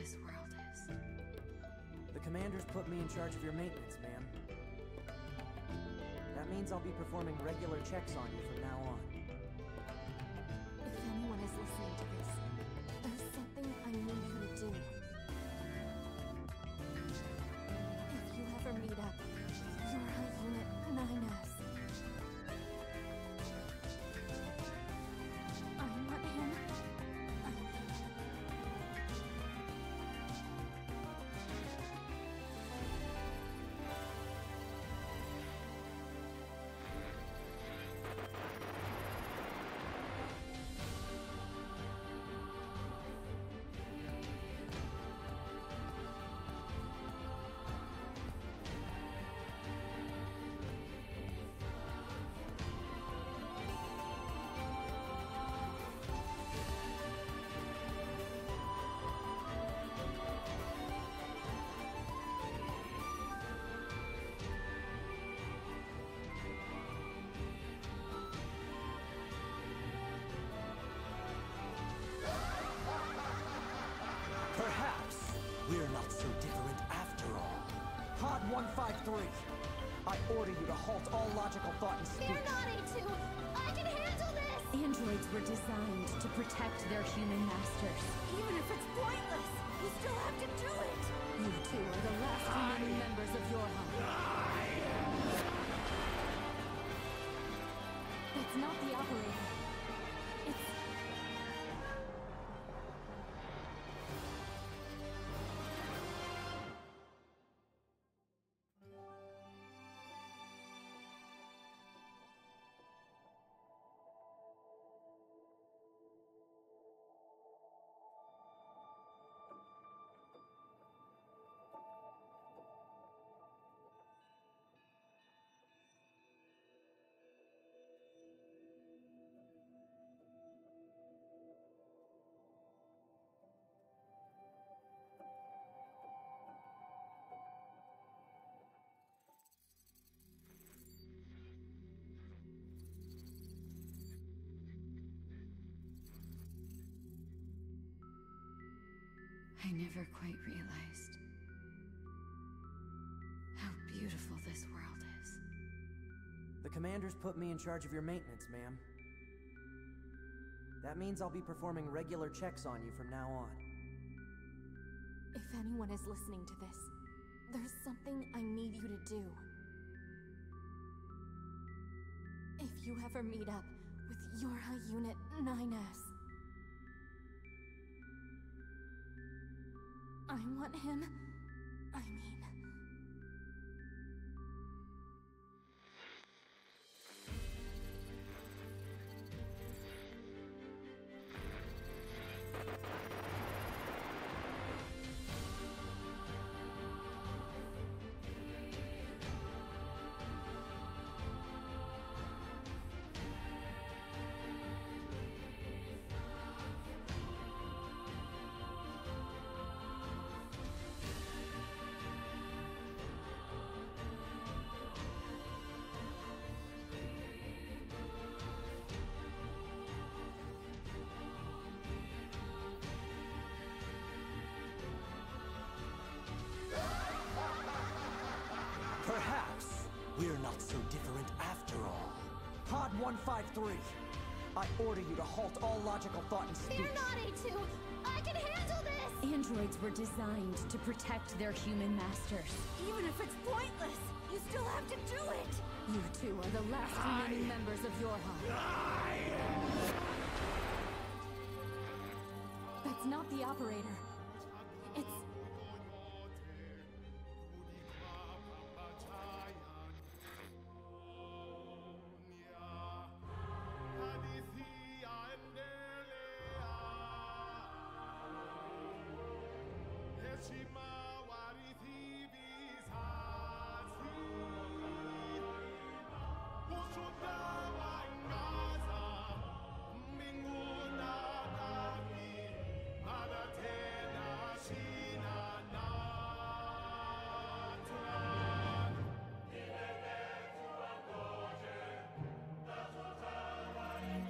this world is. The commander's put me in charge of your maintenance, ma'am. That means I'll be performing regular checks on you from now on. If anyone is listening to this, there's something I need you to do. If you ever meet up, you're Unit 9S. I want him. Perhaps we're not so different after all. Pod 153, I order you to halt all logical thought and speech. They're not A2! I can handle this! Androids were designed to protect their human masters. Even if it's pointless, you still have to do it! You two are the last remaining members of your home. That's not the operator. It's... I never quite realized how beautiful this world is. The commander's put me in charge of your maintenance, ma'am. That means I'll be performing regular checks on you from now on. If anyone is listening to this, there's something I need you to do. If you ever meet up with your Unit 9S, I want him. I mean... Perhaps we're not so different after all. Pod 153, I order you to halt all logical thought and speech. They're not A2! I can handle this! Androids were designed to protect their human masters. Even if it's pointless, you still have to do it! You two are the last remaining members of your home. That's not the operator. It's...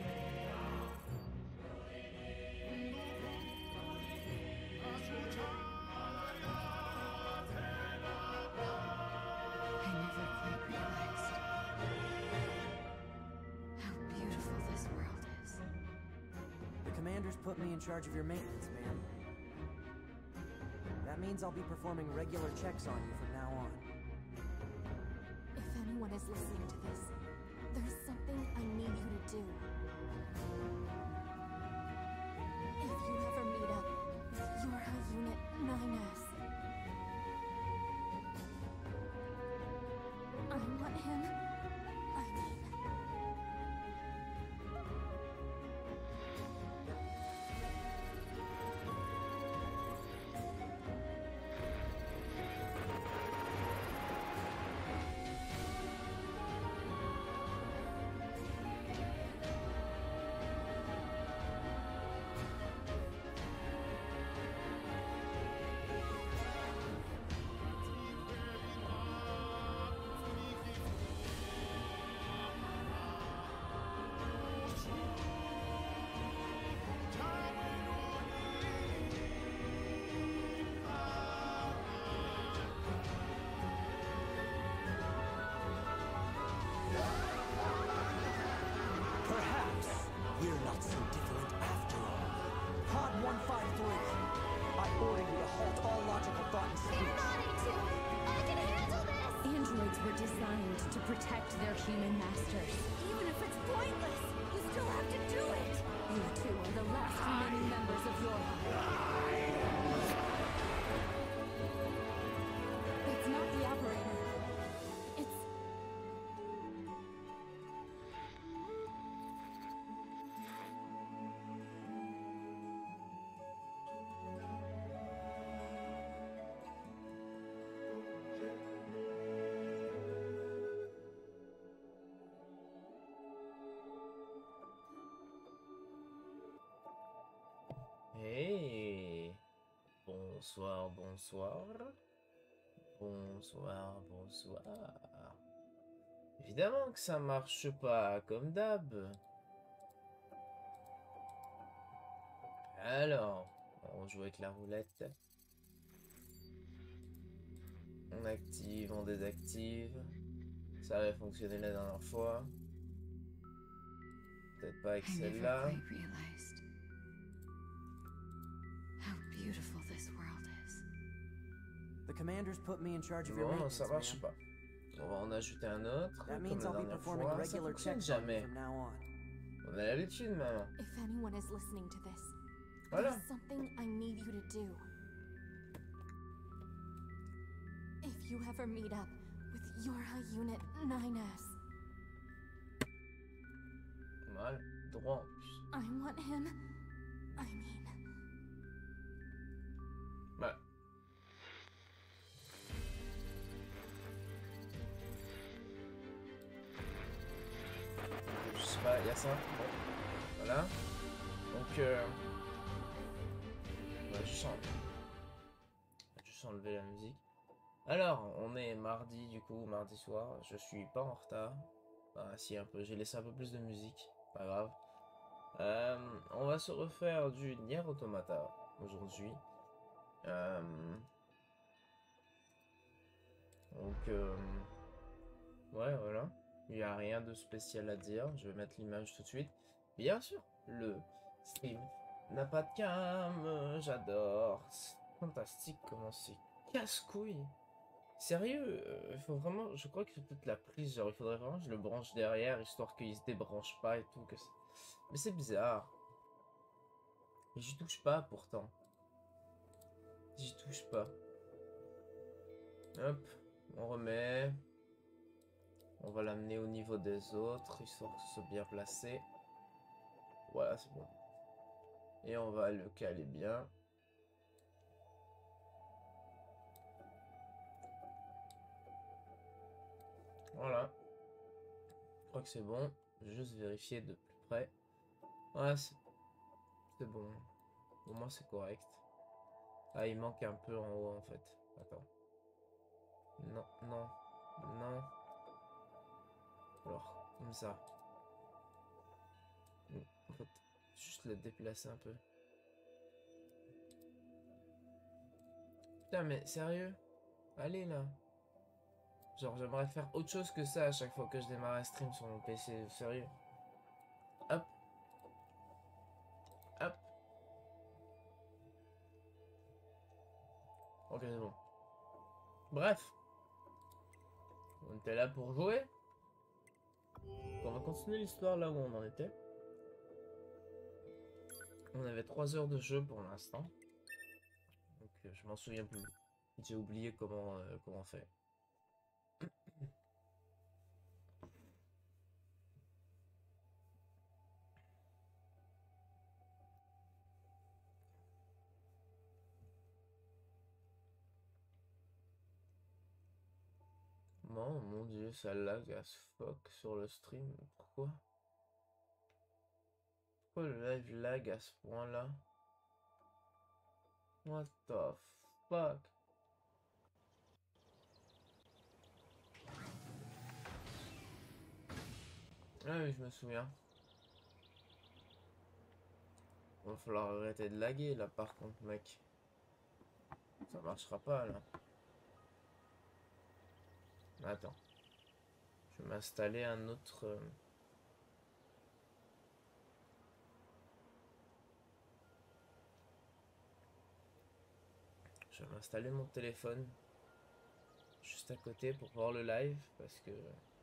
Time. commander's put me in charge of your maintenance, ma'am. That means I'll be performing regular checks on you from now on. If anyone is listening to this, there's something I need you to do. If you ever meet up with Yorha Unit 9S, I want him. I mean... Perhaps we're not so different after all. Pod 153, I order you to halt all logical thought and speech. I can handle this! Androids were designed to protect their human masters. Even if it's pointless, you still have to do it! You two are the last remaining members of your It's not the operator. It's... Hey, bonsoir, bonsoir. Bonsoir, bonsoir. Évidemment que ça marche pas, comme d'hab. Alors, on joue avec la roulette. On active, on désactive. Ça avait fonctionné la dernière fois. Peut-être pas avec I never celle-là. quite realized how beautiful this world is. The commander's put me in charge of your Bon, maintenance, ça marche ma'am. pas. On va en ajouter un autre. That Comme means la I'll be dernière performing fois. Ça regular fonctionne checks on you jamais. from now on. On a l'habitude maintenant. If anyone is listening to this, Voilà. there's something I need you to do. If you ever meet up with Yorha Unit 9S, Mal. Droit en plus. I want him. I mean... Voilà. Je sais pas, il y a ça. Bon. Voilà. Donc, on va juste enlever la musique. Alors, on est mardi, du coup, mardi soir. Je suis pas en retard. Ah, si, un peu. J'ai laissé un peu plus de musique. Pas grave. On va se refaire du Nier Automata aujourd'hui. Donc, ouais, voilà. Il n'y a rien de spécial à dire. Je vais mettre l'image tout de suite. Bien sûr, le stream n'a pas de cam. J'adore. C'est fantastique comment c'est casse-couille. Sérieux, il faut vraiment. Je crois que c'est peut-être la prise. Genre, il faudrait vraiment que je le branche derrière histoire qu'il se débranche pas et tout. Mais c'est bizarre. Et j'y touche pas pourtant. J'y touche pas. Hop, on remet. On va l'amener au niveau des autres, histoire que ce soit bien placé. Voilà, c'est bon. Et on va le caler bien. Voilà. Je crois que c'est bon. Je vais juste vérifier de plus près. Ouais, c'est bon. Au moins, c'est correct. Ah, il manque un peu en haut, en fait. Attends. Non, non, non. Alors, comme ça. En fait, juste le déplacer un peu. Putain, mais sérieux? Allez, là. Genre, j'aimerais faire autre chose que ça à chaque fois que je démarre un stream sur mon PC. Sérieux. Hop. Hop. Ok, c'est bon. Bref. On était là pour jouer. On va continuer l'histoire là où on en était. On avait 3 heures de jeu pour l'instant. Donc je m'en souviens plus. J'ai oublié comment faire. Oh mon dieu, ça lag as fuck sur le stream. Pourquoi? Pourquoi le live lag à ce point-là? What the fuck? Ah oui, je me souviens. Va falloir arrêter de laguer là par contre, mec. Ça marchera pas là. Attends. Je vais m'installer un autre... Je vais m'installer mon téléphone juste à côté pour voir le live parce que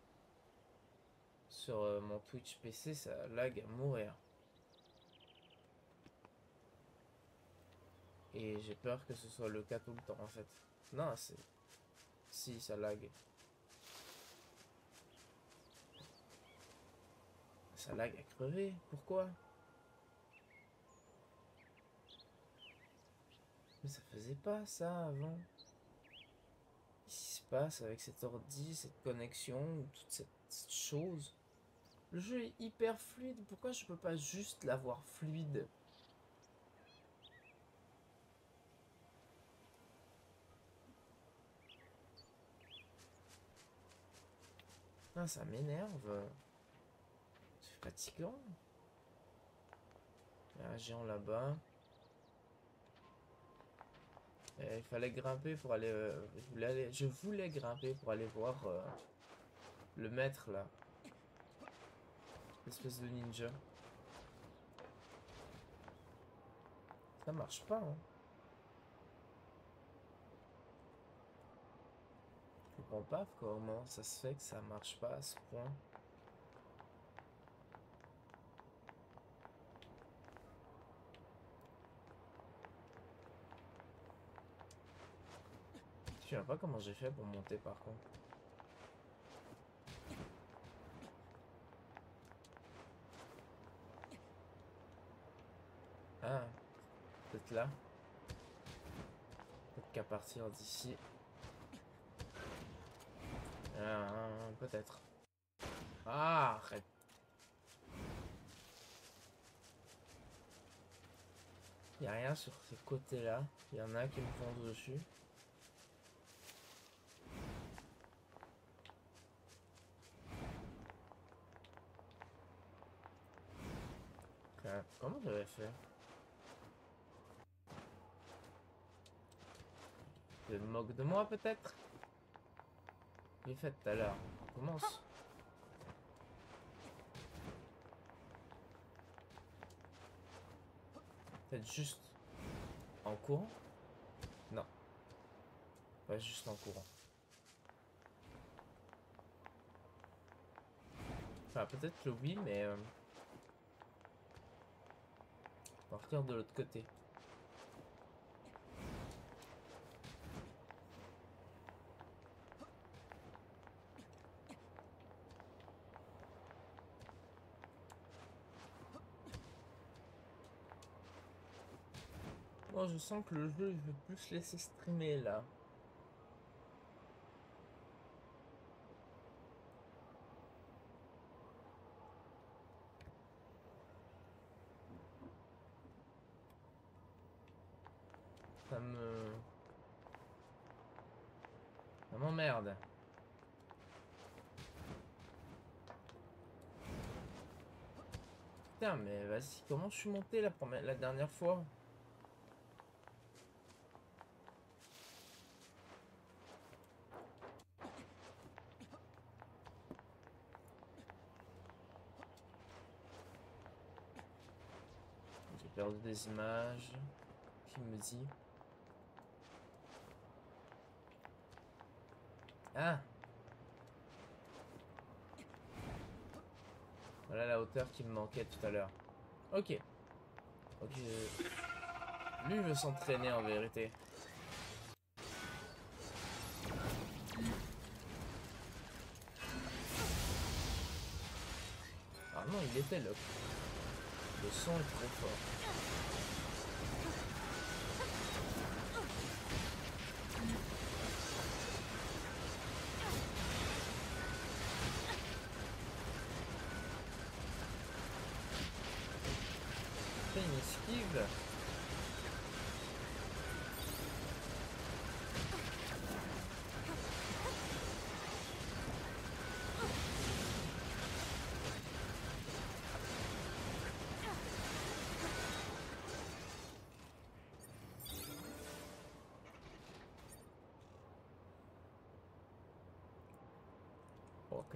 sur mon Twitch PC ça lag à mourir. Et j'ai peur que ce soit le cas tout le temps en fait. Non, c'est... Si, ça lag. Ça lag à crever. Pourquoi? Mais ça faisait pas ça avant. Qu'est-ce qui se passe avec cet ordi, cette connexion, toute cette chose? Le jeu est hyper fluide. Pourquoi je peux pas juste l'avoir fluide? Ah, ça m'énerve. C'est fatigant. Il y a un géant là-bas. Il fallait grimper pour aller, je voulais grimper pour aller voir le maître là. L'espèce de ninja. Ça marche pas, hein. Je comprends pas comment ça se fait que ça marche pas à ce point. Je sais pas comment j'ai fait pour monter par contre. Ah, peut-être là. Peut-être qu'à partir d'ici. Ah, peut-être. Ah, arrête. Il n'y a rien sur ces côtés-là. Il y en a qui me foncent dessus. Comment j'avais fait? Tu te moques de moi peut-être? J'ai fait tout à l'heure. Commence. Peut-être juste en courant? Non. Pas juste en courant. Enfin, peut-être que oui, mais... partir de l'autre côté. Moi, je sens que le jeu, il veut plus laisser streamer, là. Ça me... Ça m'emmerde. Putain, mais vas-y, comment je suis monté la dernière fois? J'ai perdu des images. Qui me dit? Ah! Voilà la hauteur qui me manquait tout à l'heure. Ok. Ok. Lui veut s'entraîner en vérité. Ah non, il était là. Le son est trop fort. Fait une esquive. Ok.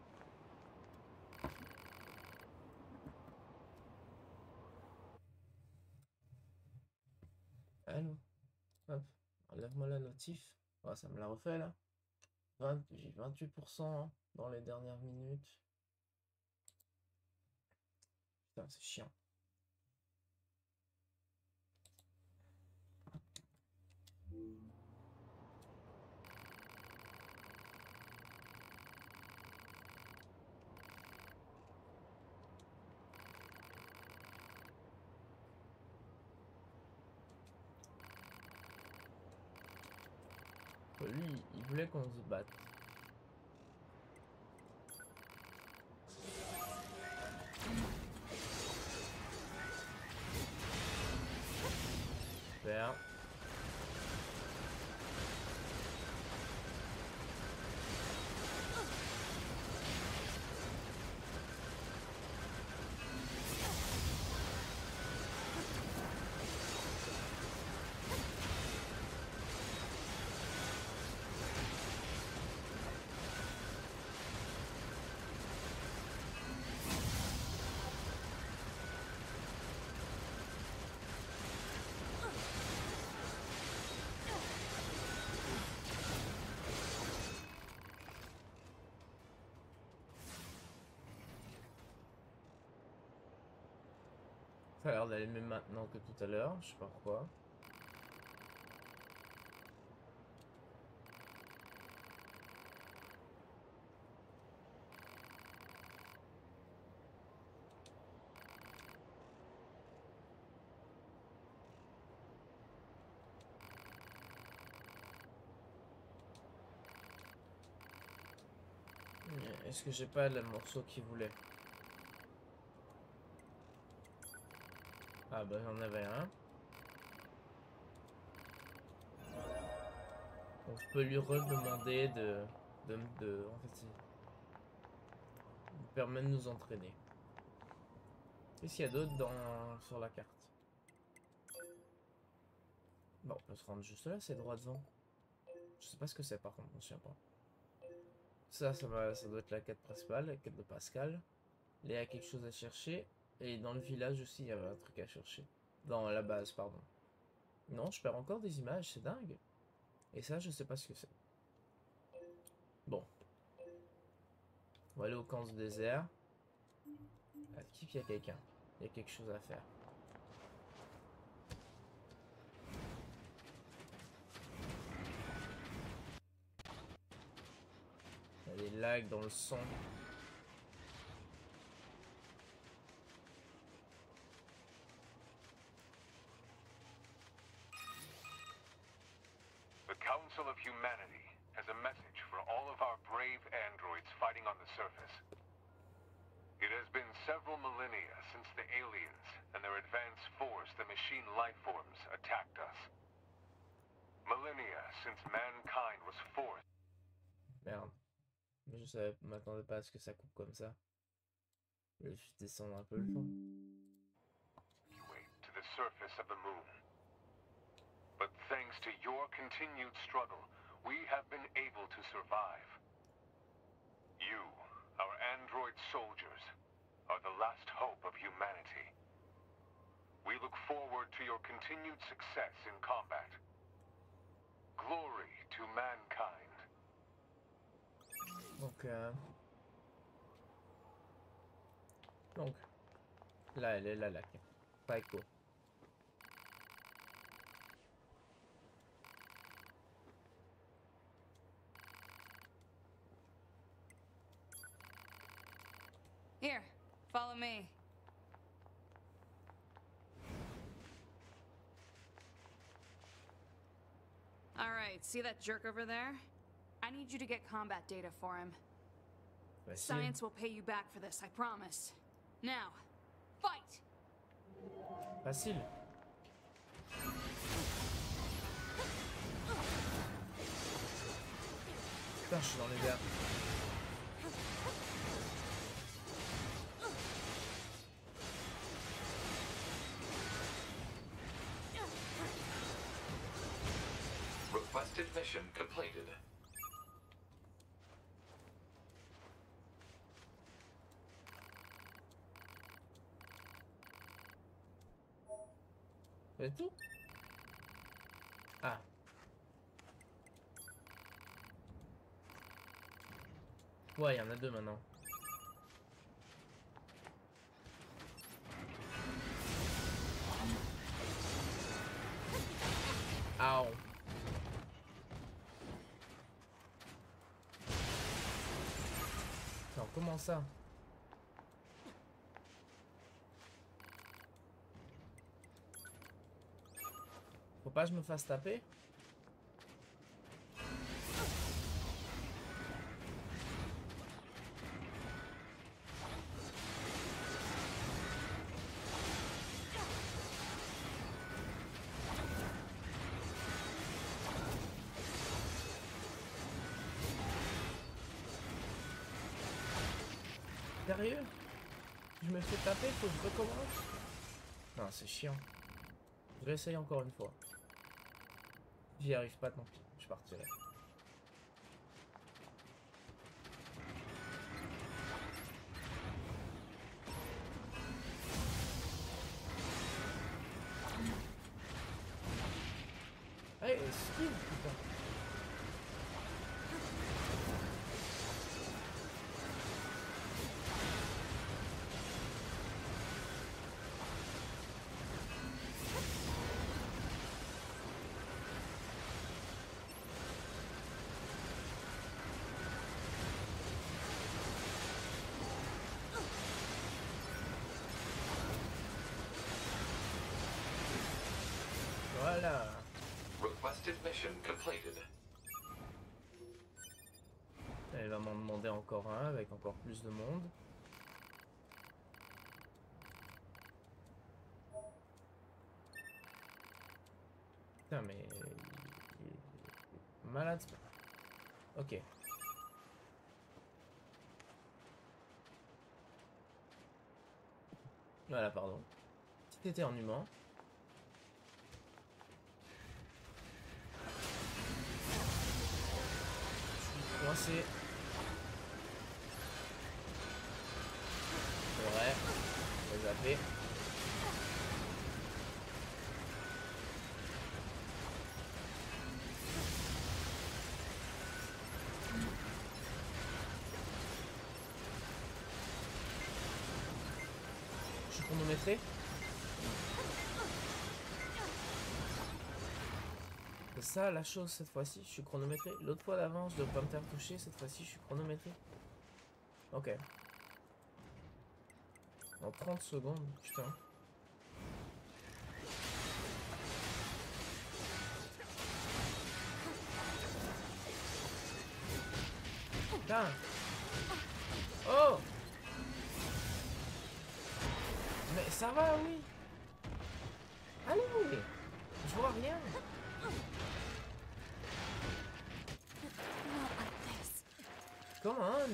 Allô. Hop. Enlève-moi la notif. Oh, ça me l'a refait là. J'ai 28% dans les dernières minutes. Putain, c'est chiant. Lui, il voulait qu'on se batte. Super. Ça a l'air d'aller mieux maintenant que tout à l'heure, je sais pas pourquoi. Est-ce que j'ai pas le morceau qu'il voulait? Ah bah j'en avais un. Donc je peux lui redemander en fait, il permet de nous entraîner. Qu'est-ce qu'il y a d'autre sur la carte? Bon, on peut se rendre juste là, c'est droit devant. Je sais pas ce que c'est par contre, je me souviens pas. Ça doit être la quête principale, la quête de Pascal. Il y a quelque chose à chercher. Et dans le village aussi, il y avait un truc à chercher. Dans la base, pardon. Non, je perds encore des images, c'est dingue. Et ça, je sais pas ce que c'est. Bon. On va aller au camp du désert. À qui il y a quelqu'un? Il y a quelque chose à faire. Il y a des lags dans le son. The Council of Humanity has a message for all of our brave androids fighting on the surface. It has been several millennia since the aliens and their advanced force, the machine lifeforms, attacked us. Millennia since mankind was forced. Merde. Je m'attendais pas à ce que ça coupe comme ça. Je vais juste descendre un peu le son. To the surface of the moon. But thanks to your continued struggle, we have been able to survive. You, our android soldiers, are the last hope of humanity. We look forward to your continued success in combat. Glory to mankind. Donc, donc là, elle est là, la Paiko. Here, follow me. All right, see that jerk over there? I need you to get combat data for him. Facile. Science will pay you back for this, I promise. Now, fight! Facile. Putain, je suis dans les airs. Requested mission completed. C'est tout? Ah. Ouais, il y en a deux maintenant. Ow. Attends, comment ça? Faut pas que je me fasse taper? Sérieux? Je me fais taper, faut que je recommence? Non, c'est chiant. Je vais essayer encore une fois. J'y arrive pas, tant pis. Je partirai. Allez, skill, putain. Voilà. Requested mission completed. Elle va m'en demander encore un avec encore plus de monde. Putain, mais... il est malade. Ok. Voilà, pardon. Petit éternuement. Coincé. C'est vrai. On va zapper. Je suis chronométré. C'est ça la chose cette fois-ci, je suis chronométré. L'autre fois d'avant, je dois pas me faire toucher, cette fois-ci, je suis chronométré. Ok. En 30 secondes, putain. Putain. Oh. Mais ça va, oui. Allez, je vois rien. Come on.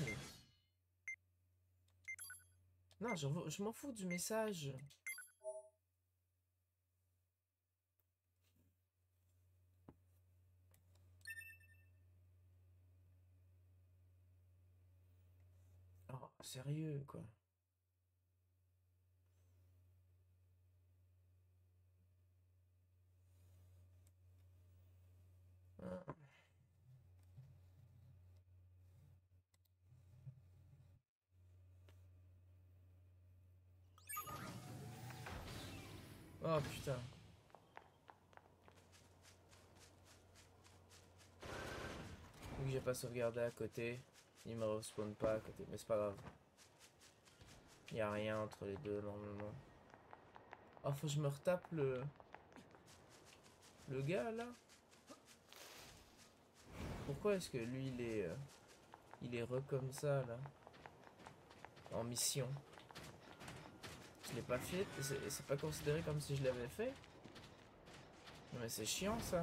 Non, je m'en fous du message. Oh, sérieux, quoi. Ah. Oh putain. Vu que j'ai pas sauvegardé à côté, il me respawn pas à côté, mais c'est pas grave. Y a rien entre les deux normalement. Oh, faut que je me retape le gars là. Pourquoi est-ce que lui il est comme ça là, en mission? Je l'ai pas fait, c'est pas considéré comme si je l'avais fait. Non mais c'est chiant ça.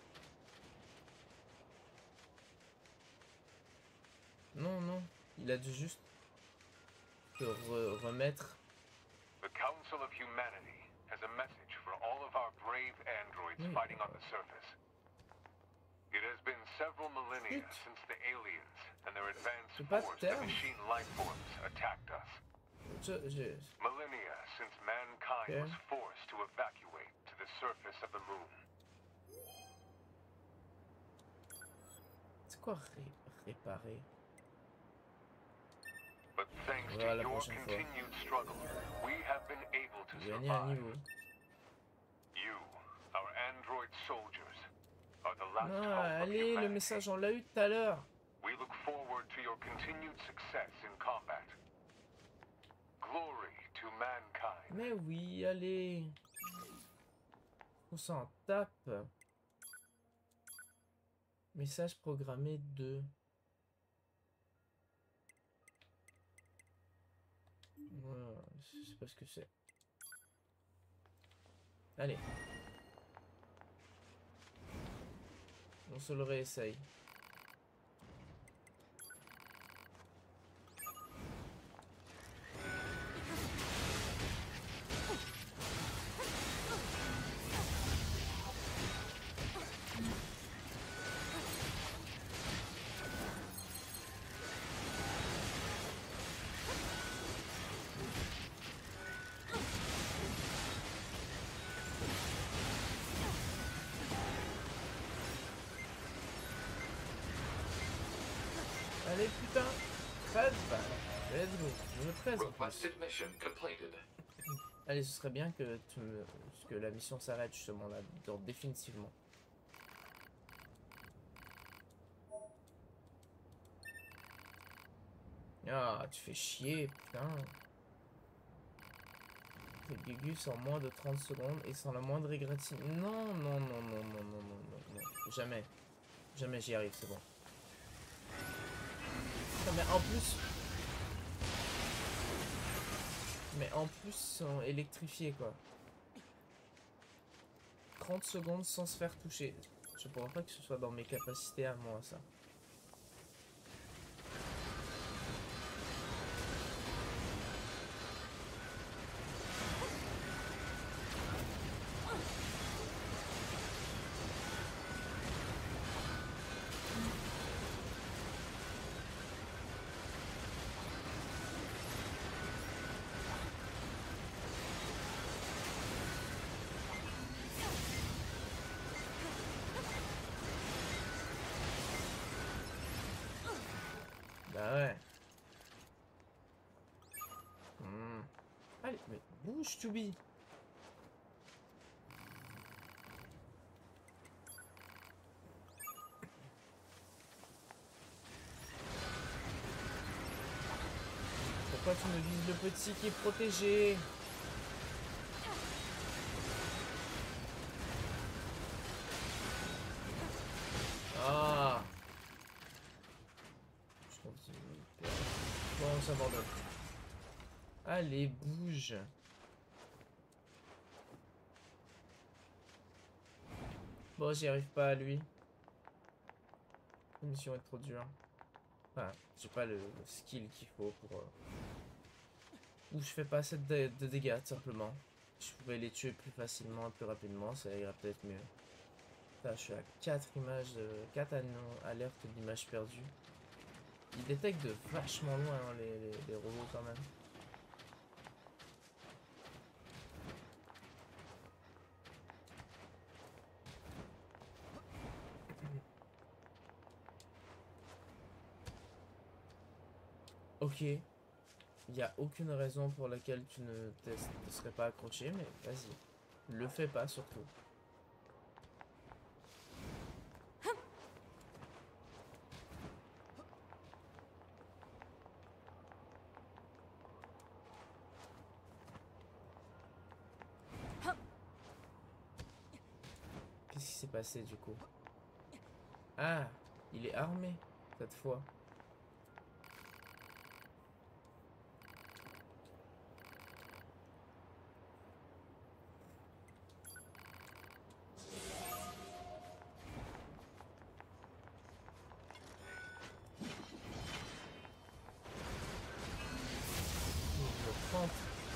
Non, non, il a dû juste te remettre. The Council of Humanity has a message for all of our brave androids fighting on the surface. It has been several millennia since the aliens and their advanced force, the machine life forms, attacked us. Millennia since mankind was forced to evacuate to the surface of the moon. C'est quoi réparer? But thanks to your continued struggle, we have been able to survive. You, our android soldiers, are the last hope of allez, humanity. le message on l'a eu tout à l'heure. We look forward to your continued success in combat. Glory to mankind. Mais oui, allez. On s'en tape. Message programmé 2. Voilà, je sais pas ce que c'est. Allez. On se le réessaye. Allez putain, pas de balle. Let's go, je me présente. Allez, ce serait bien que la mission s'arrête justement là, définitivement. Ah, tu fais chier, putain. Fais Gugus en moins de 30 secondes et sans la moindre égratignure. Non, non, non, non, non, non, non, non, non. Jamais. Jamais j'y arrive, c'est bon. Mais en plus ils sont électrifiés quoi. 30 secondes sans se faire toucher. Je ne pense pas que ce soit dans mes capacités à moi ça. Bah ouais. Allez, mais bouge, Tubi. Pourquoi tu me vises le petit qui est protégé? Ah. Bon, on s'abandonne. Allez, bouge. Bon, j'y arrive pas à lui. La mission est trop dure. Enfin, j'ai pas le skill qu'il faut pour... Ou je fais pas assez de dégâts, tout simplement. Je pouvais les tuer plus facilement, plus rapidement, ça irait peut-être mieux. Là, je suis à 4 images, 4 alertes d'images perdues. Ils détectent de vachement loin hein, les robots quand même. Ok. Il n'y a aucune raison pour laquelle tu ne te serais pas accroché, mais vas-y. Le fais pas surtout. Qu'est-ce qui s'est passé du coup? Ah, il est armé cette fois. Il le prend.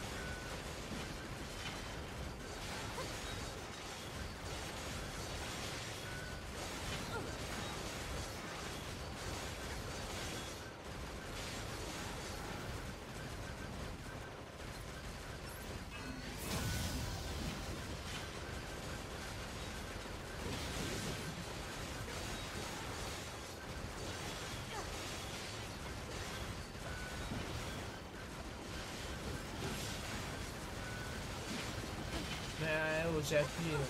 Mais oh, j'ai appuyé là.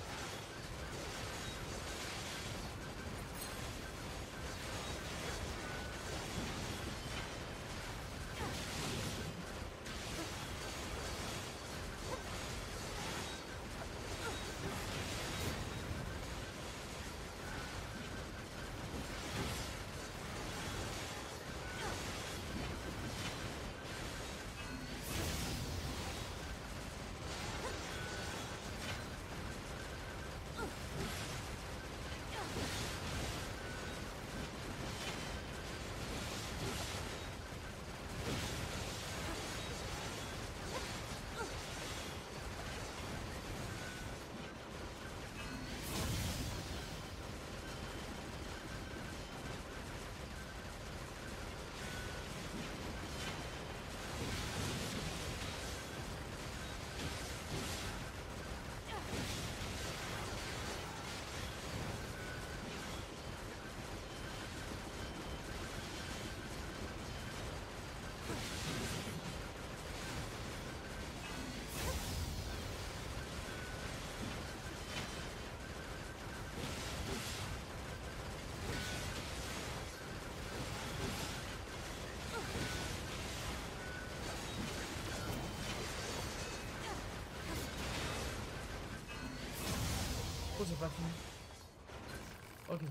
Oh, c'est pas fini. Ok.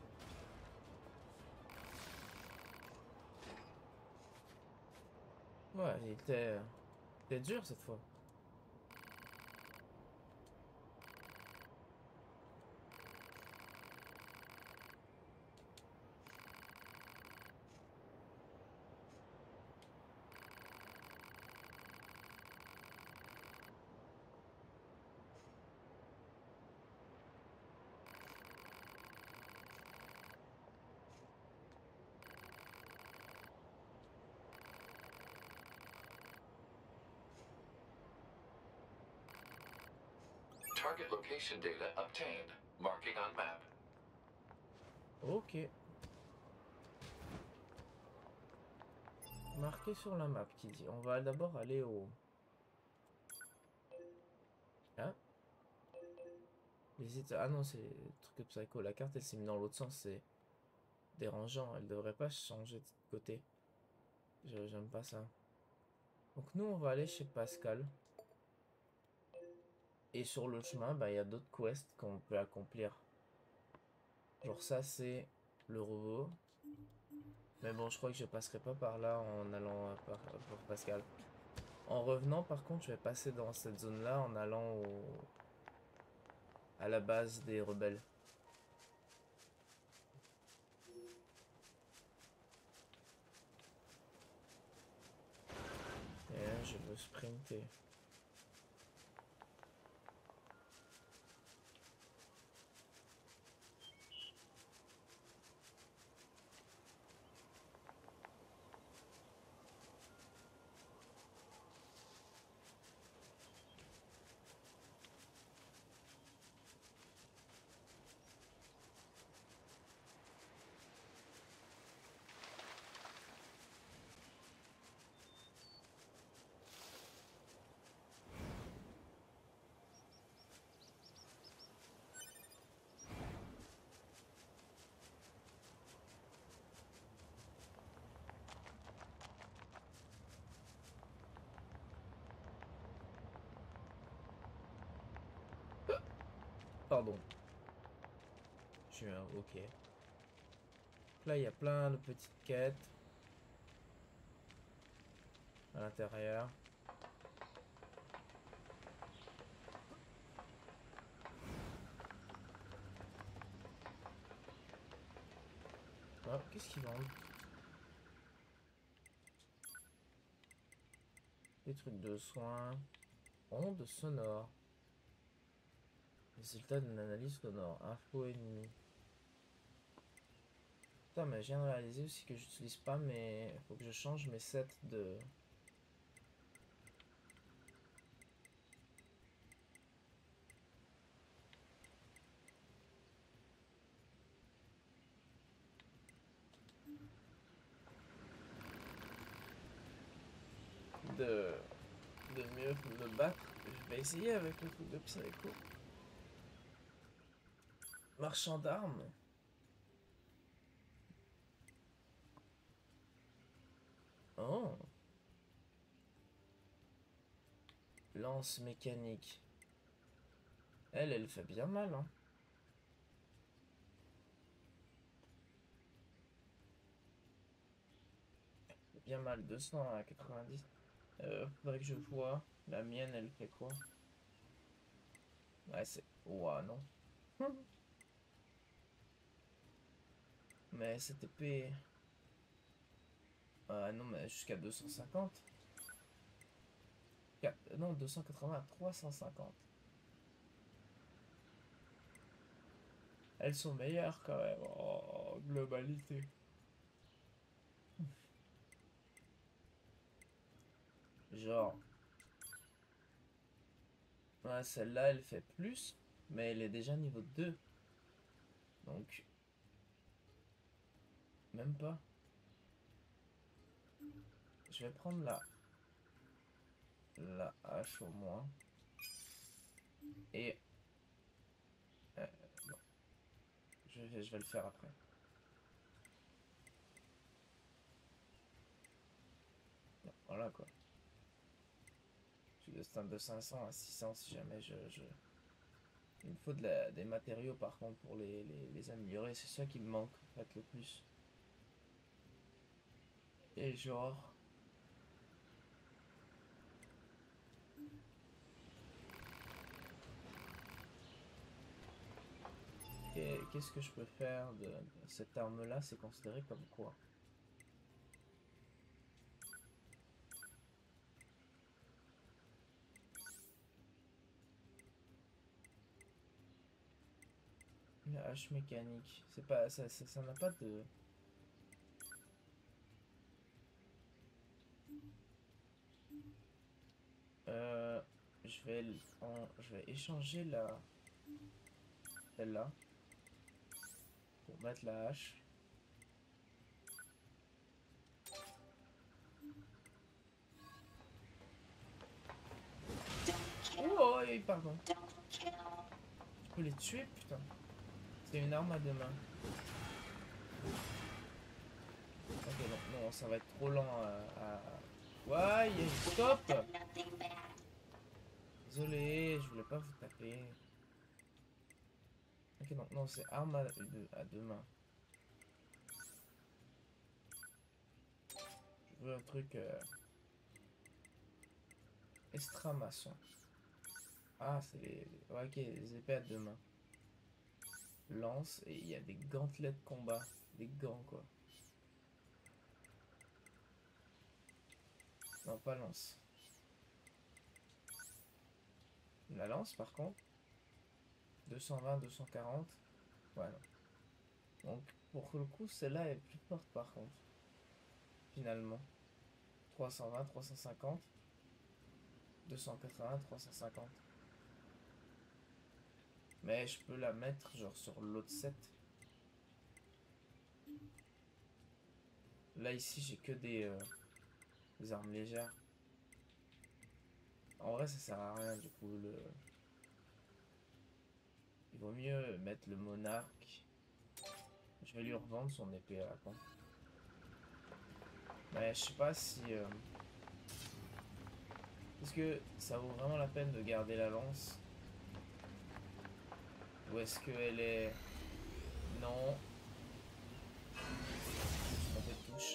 Ouais, il était dur cette fois. Target location data obtained. Marking on map. Ok. Marqué sur la map qui dit. On va d'abord aller au... Hein? Ah non, c'est le truc de Psycho. La carte elle s'est mise dans l'autre sens. C'est dérangeant. Elle devrait pas changer de côté. J'aime pas ça. Donc nous on va aller chez Pascal. Et sur le chemin, bah, il y a d'autres quests qu'on peut accomplir. Genre ça c'est le robot. Mais bon, je crois que je passerai pas par là en allant par Pascal. En revenant, par contre, je vais passer dans cette zone-là en allant à la base des rebelles. Et là, je veux sprinter. Pardon. Je suis un... Ok. Là, il y a plein de petites quêtes. À l'intérieur. Oh, qu'est-ce qu'ils vendent? Des trucs de soins. Ondes sonores. Résultat d'une analyse sonore. Info ennemi. Putain, mais je viens de réaliser aussi que j'utilise pas mes... Faut que je change mes sets de... de mieux me battre. Je vais essayer avec le truc de Psycho. Marchand d'armes. Oh. Lance mécanique. Elle fait bien mal, hein. Elle fait bien mal, 200 à 90. Faudrait que je vois. La mienne, elle fait quoi? Ouais, c'est... Ouah, non. Mais cette épée... Ah non, mais jusqu'à 250. Non, 280 à 350. Elles sont meilleures quand même. En globalité. Genre... Ouais, celle-là, elle fait plus. Mais elle est déjà niveau 2. Donc... Même pas. Je vais prendre la hache au moins. Et... non. Je vais le faire après. Non, voilà quoi. Je suis de stand de 500 à 600 si jamais Il me faut des matériaux par contre pour les améliorer. C'est ça qui me manque en fait le plus. Et genre... Qu'est-ce que je peux faire de cette arme-là? C'est considéré comme quoi? La hache mécanique. C'est pas... Ça n'a pas de... Je vais échanger celle-là pour mettre la hache. Oh, pardon. Je peux les tuer, putain. C'est une arme à deux mains. Ok, non, ça va être trop lent à... Ouais, stop. Désolé, je voulais pas vous taper. Ok, non, c'est arme à deux mains. Je veux un truc... Extramaçon. Ah, c'est ouais, ok, les épées à deux mains. Lance, et il y a des gantelets de combat. Des gants, quoi. Non, pas lance. La lance, par contre. 220, 240. Voilà. Donc, pour le coup, celle-là est plus forte, par contre. Finalement. 320, 350. 280, 350. Mais je peux la mettre, genre, sur l'autre set. Là, ici, j'ai que des armes légères. En vrai, ça sert à rien, du coup, il vaut mieux mettre le monarque. Je vais lui revendre son épée à la con. Mais je sais pas si... Est-ce que ça vaut vraiment la peine de garder la lance? est-ce qu'elle est... Non. On fait touche.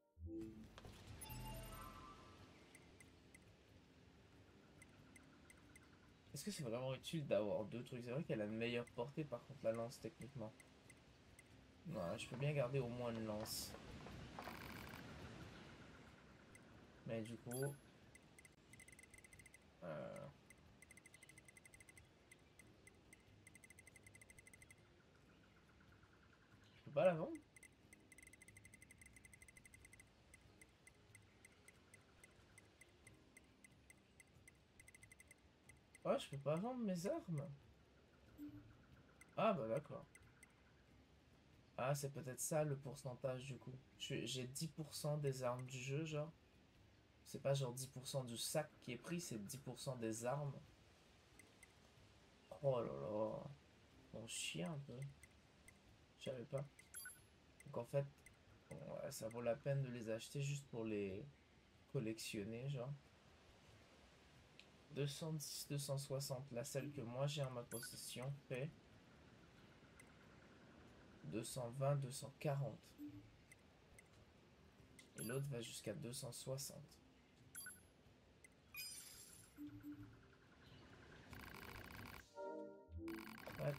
Est-ce que c'est vraiment utile d'avoir deux trucs? C'est vrai qu'elle a une meilleure portée par contre la lance techniquement. Ouais, je peux bien garder au moins une lance. Mais du coup... Je peux pas la vendre? Ouais, je peux pas vendre mes armes. Ah bah d'accord. Ah, c'est peut-être ça le pourcentage du coup. J'ai 10% des armes du jeu, genre. C'est pas genre 10% du sac qui est pris, c'est 10% des armes. Oh là là. On chie un peu. Je savais pas. Donc en fait, bon, ouais, ça vaut la peine de les acheter juste pour les collectionner, genre. 210, 260. La celle que moi j'ai en ma possession fait 220, 240. Et l'autre va jusqu'à 260. What?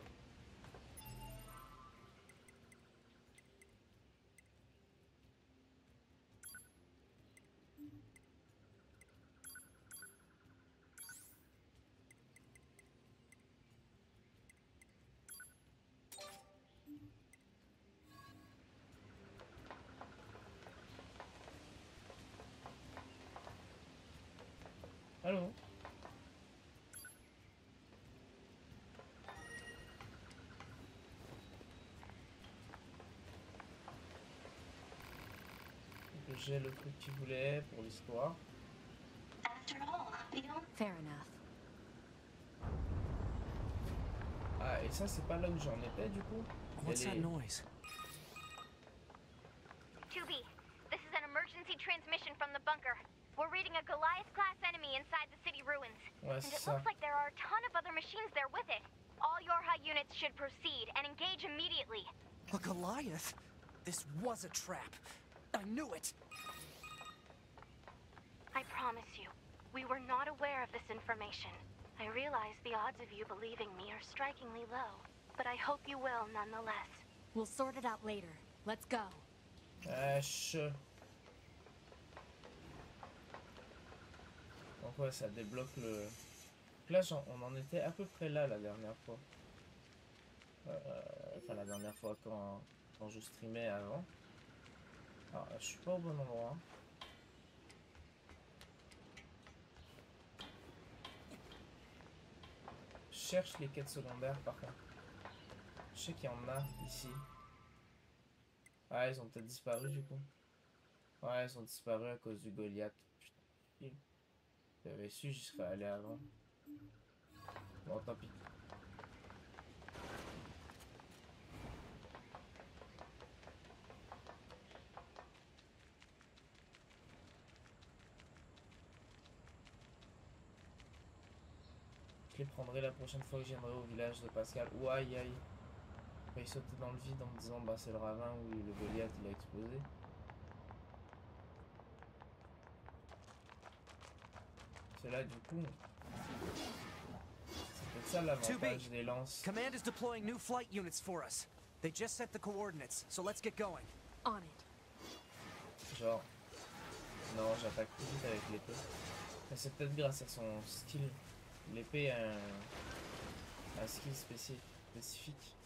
Allô? J'ai le truc qu'il voulait pour l'histoire. Fair enough. Ah, et ça, c'est pas là où j'en étais du coup? What's that noise? 2B, this is an emergency transmission from the bunker. We're reading a Goliath-class enemy inside the city ruins. Ouais, And c'est it ça. looks like there are a ton of other machines there with it. All Yorha units should proceed and engage immediately. A Goliath? This was a trap. I knew it. I promise you, we were not aware of this information. I realize the odds of you believing me are strikingly low, but I hope you will nonetheless. We'll sort it out later. Let's go. Donc ouais, ça débloque le... Là, on en était à peu près là la dernière fois. Enfin, la dernière fois quand je streamais avant. Alors, je suis pas au bon endroit. Je cherche les quêtes secondaires par contre. Je sais qu'il y en a ici. Ah, ils ont peut-être disparu du coup. Ouais, ils ont disparu à cause du Goliath. Putain. J'avais su, j'y serais allé avant. Bon, tant pis. Je les prendrai la prochaine fois que je viendrai au village de Pascal. Ou aïe aïe. Il sauter dans le vide en me disant bah c'est le ravin où le Goliath il a explosé. C'est là du coup. C'est peut-être ça l'avantage des lances. Command is deploying new flight units for us. They just set the coordinates, so let's get going. On it. Genre. Non, j'attaque plus vite avec l'épée. Mais c'est peut-être grâce à son skill. L'épée a un skill spécifique.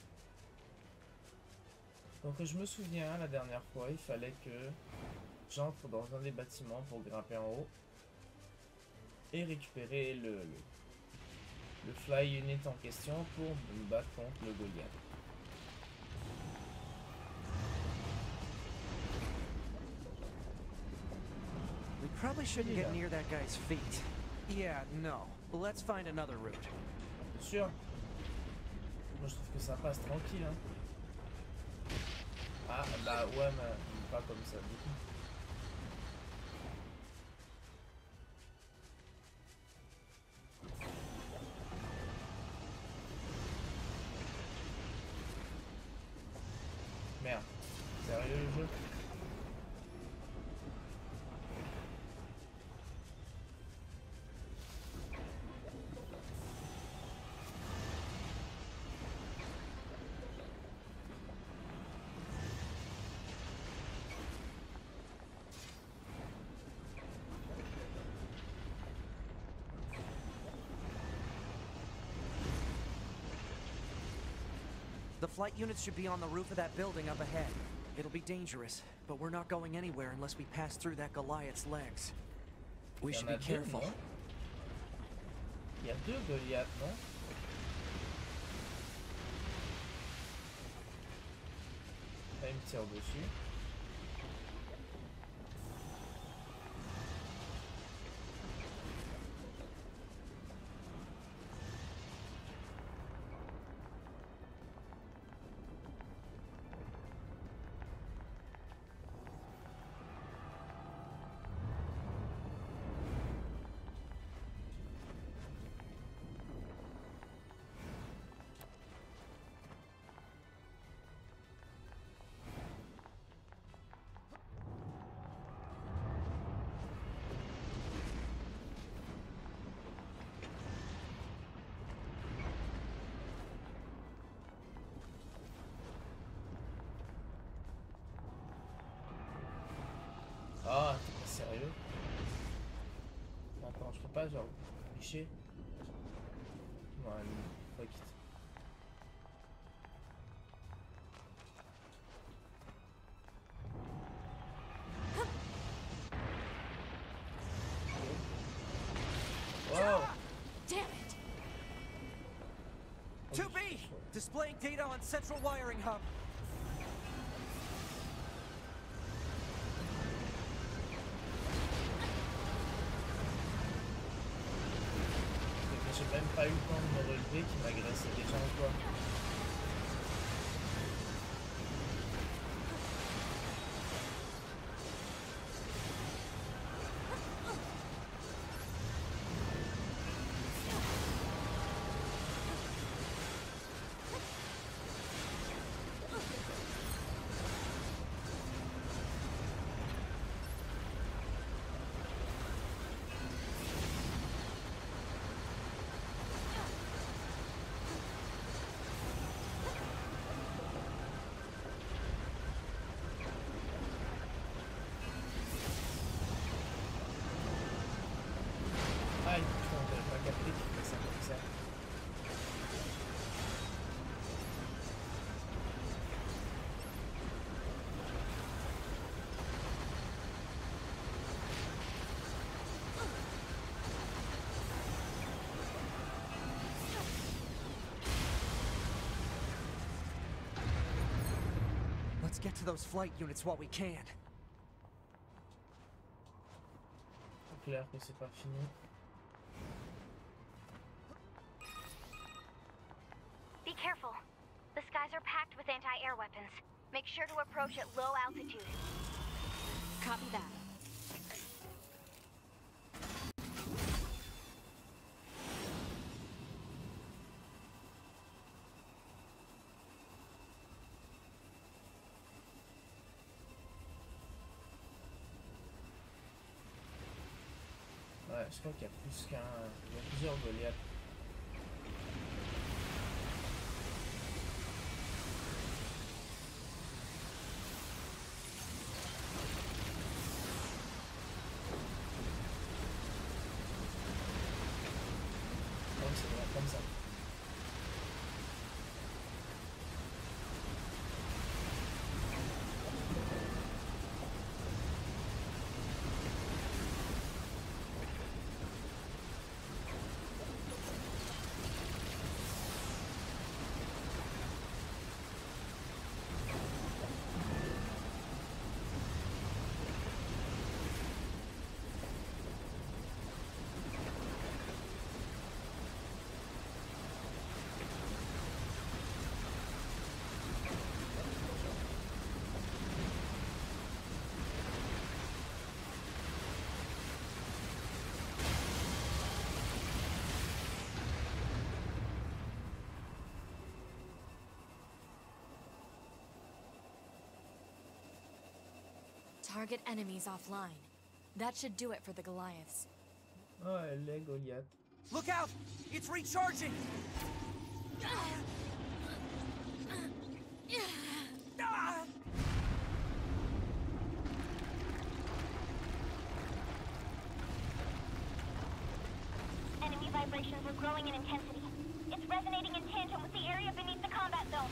Donc je me souviens, la dernière fois, il fallait que j'entre dans un des bâtiments pour grimper en haut et récupérer le fly unit en question pour me battre contre le Goliath. We probably shouldn't get near that guy's feet. Yeah, no. Let's find another route. C'est sûr. Moi je trouve que ça passe tranquille hein. Ah bah ouais mais pas comme ça du coup. Merde. Sérieux le jeu? The flight units should be on the roof of that building up ahead. It'll be dangerous, but we're not going anywhere unless we pass through that Goliath's legs. We should be careful. Il y a deux Goliaths, non? Là, il me tire dessus. Ah, t'es pas sérieux? Attends, je peux pas genre clicher? Ouais, fuck it. Wow! Damn it! 2B! Displaying data on central wiring hub. J'ai même pas eu le temps de me relever qui m'agressait déjà encore. Aïe, putain, j'avais pas capté qu'il faisait ça comme ça. Let's get to those flight units while we can. C'est clair que c'est pas fini. Be careful. The skies are packed with anti-air weapons. Make sure to approach at low altitude. Copy that. Ouais, je crois qu'il y a plus qu'un... Il y a plusieurs Goliaths. Donc c'est bien comme ça. target enemies offline. That should do it for the Goliaths. Oh, elle est Goliath. Look out! It's recharging! Ah! Enemy vibrations are growing in intensity. It's resonating in tandem with the area beneath the combat zone.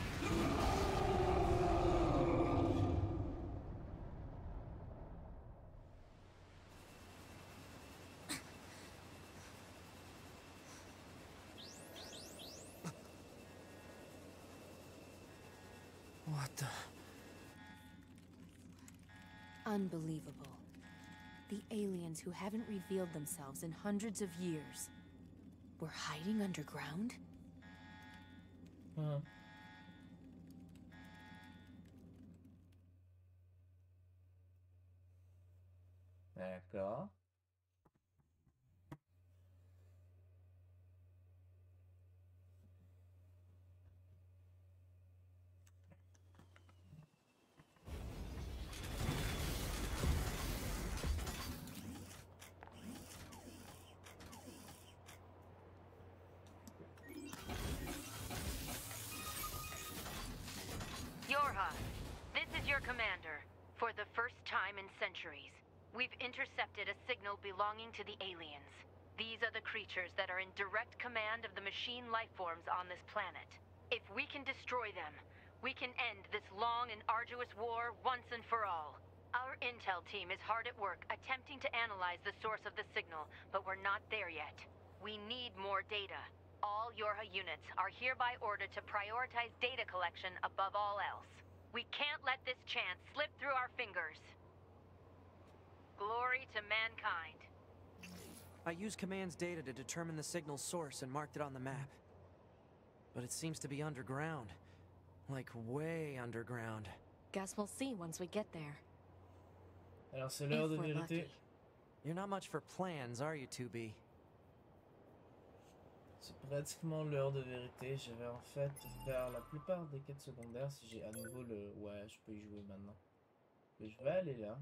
What the? Unbelievable. The aliens who haven't revealed themselves in hundreds of years were hiding underground? D'accord. Yorha, this is your commander. For the first time in centuries, we've intercepted a signal belonging to the aliens. These are the creatures that are in direct command of the machine lifeforms on this planet. If we can destroy them, we can end this long and arduous war once and for all. Our intel team is hard at work attempting to analyze the source of the signal, but we're not there yet. We need more data. All Yorha units are hereby ordered to prioritize data collection above all else. We can't let this chance slip through our fingers. Glory to mankind. I used Command's data to determine the signal's source and marked it on the map. But it seems to be underground. Like, way underground. Guess we'll see once we get there. Alors c'est l'heure de If we're vérité. lucky. You're not much for plans, are you, 2B? C'est pratiquement l'heure de vérité. Je vais en fait faire la plupart des quêtes secondaires si j'ai à nouveau le... Ouais, je peux y jouer maintenant. Et je vais aller là.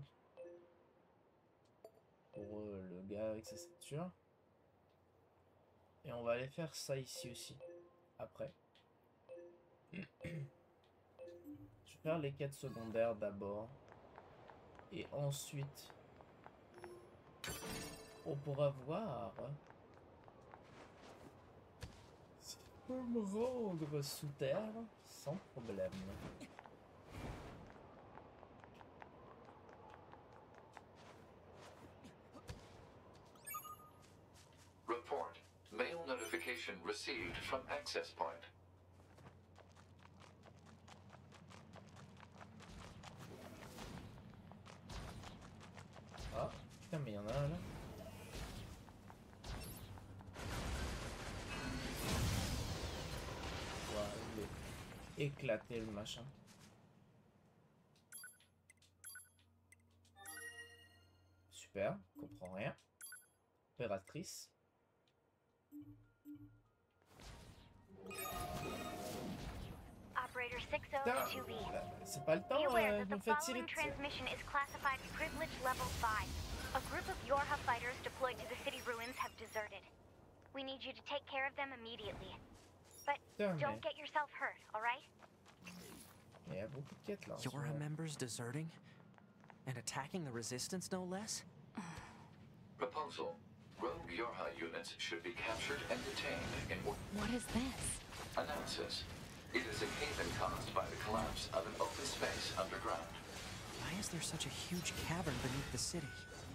Pour le gars avec sa ceinture. Et on va aller faire ça ici aussi. Après. Je vais faire les quêtes secondaires d'abord. Et ensuite... on pourra voir... si je peux me rendre sous terre sans problème. Report. Mail notification received from access point. Ah, putain, mais il y en a un là. Ouais, il est éclaté le machin. Super, comprends rien. Opératrice. Operator Putain, 602B. c'est pas le temps, Beware je that me the fais tirer following dessus. transmission is classified Privilege Level 5. A group of Yorha fighters deployed to the city ruins have deserted. We need you to take care of them immediately. But Putain, don't mais get yourself hurt, alright? il y a beaucoup de quêtes là. en ce Yorha moment. members deserting? And attacking the Resistance, no less? Proposal. Rogue Yorha units should be captured and detained in What is this? analysis. It is a haven caused by the collapse of an open space underground. Why is there such a huge cavern beneath the city?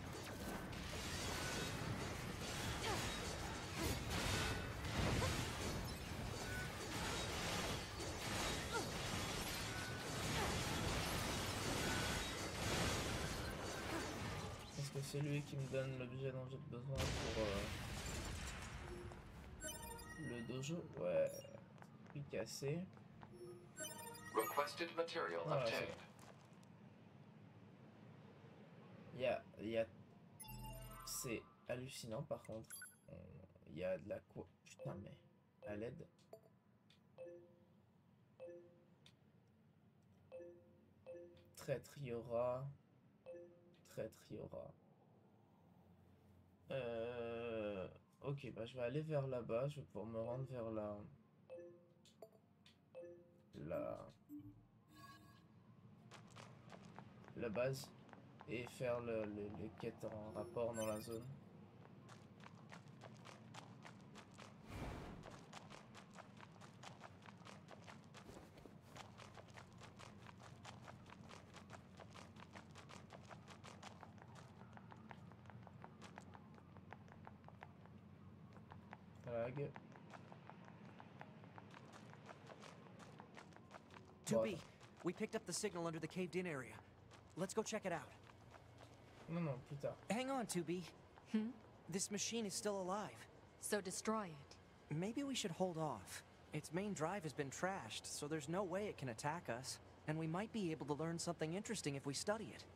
Est-ce que c'est lui qui me donne l'objet dont j'ai besoin pour le dojo? Ouais. Puis cassé. Requested material Ah, obtained. Il y a... C'est hallucinant par contre. Il y a de la quoi? Putain mais... À l'aide. Traître Yora. traîtres il y aura? Ok, bah je vais aller vers là-bas. Je vais pouvoir me rendre vers la base et faire les quêtes en rapport dans la zone. Lag. 2B, we picked up the signal under the caved-in area. Let's go check it out. Non, non, plus tard. Hang on, 2B. This machine is still alive. So destroy it. Maybe we should hold off. Its main drive has been trashed, so there's no way it can attack us. And we might be able to learn something interesting if we study it.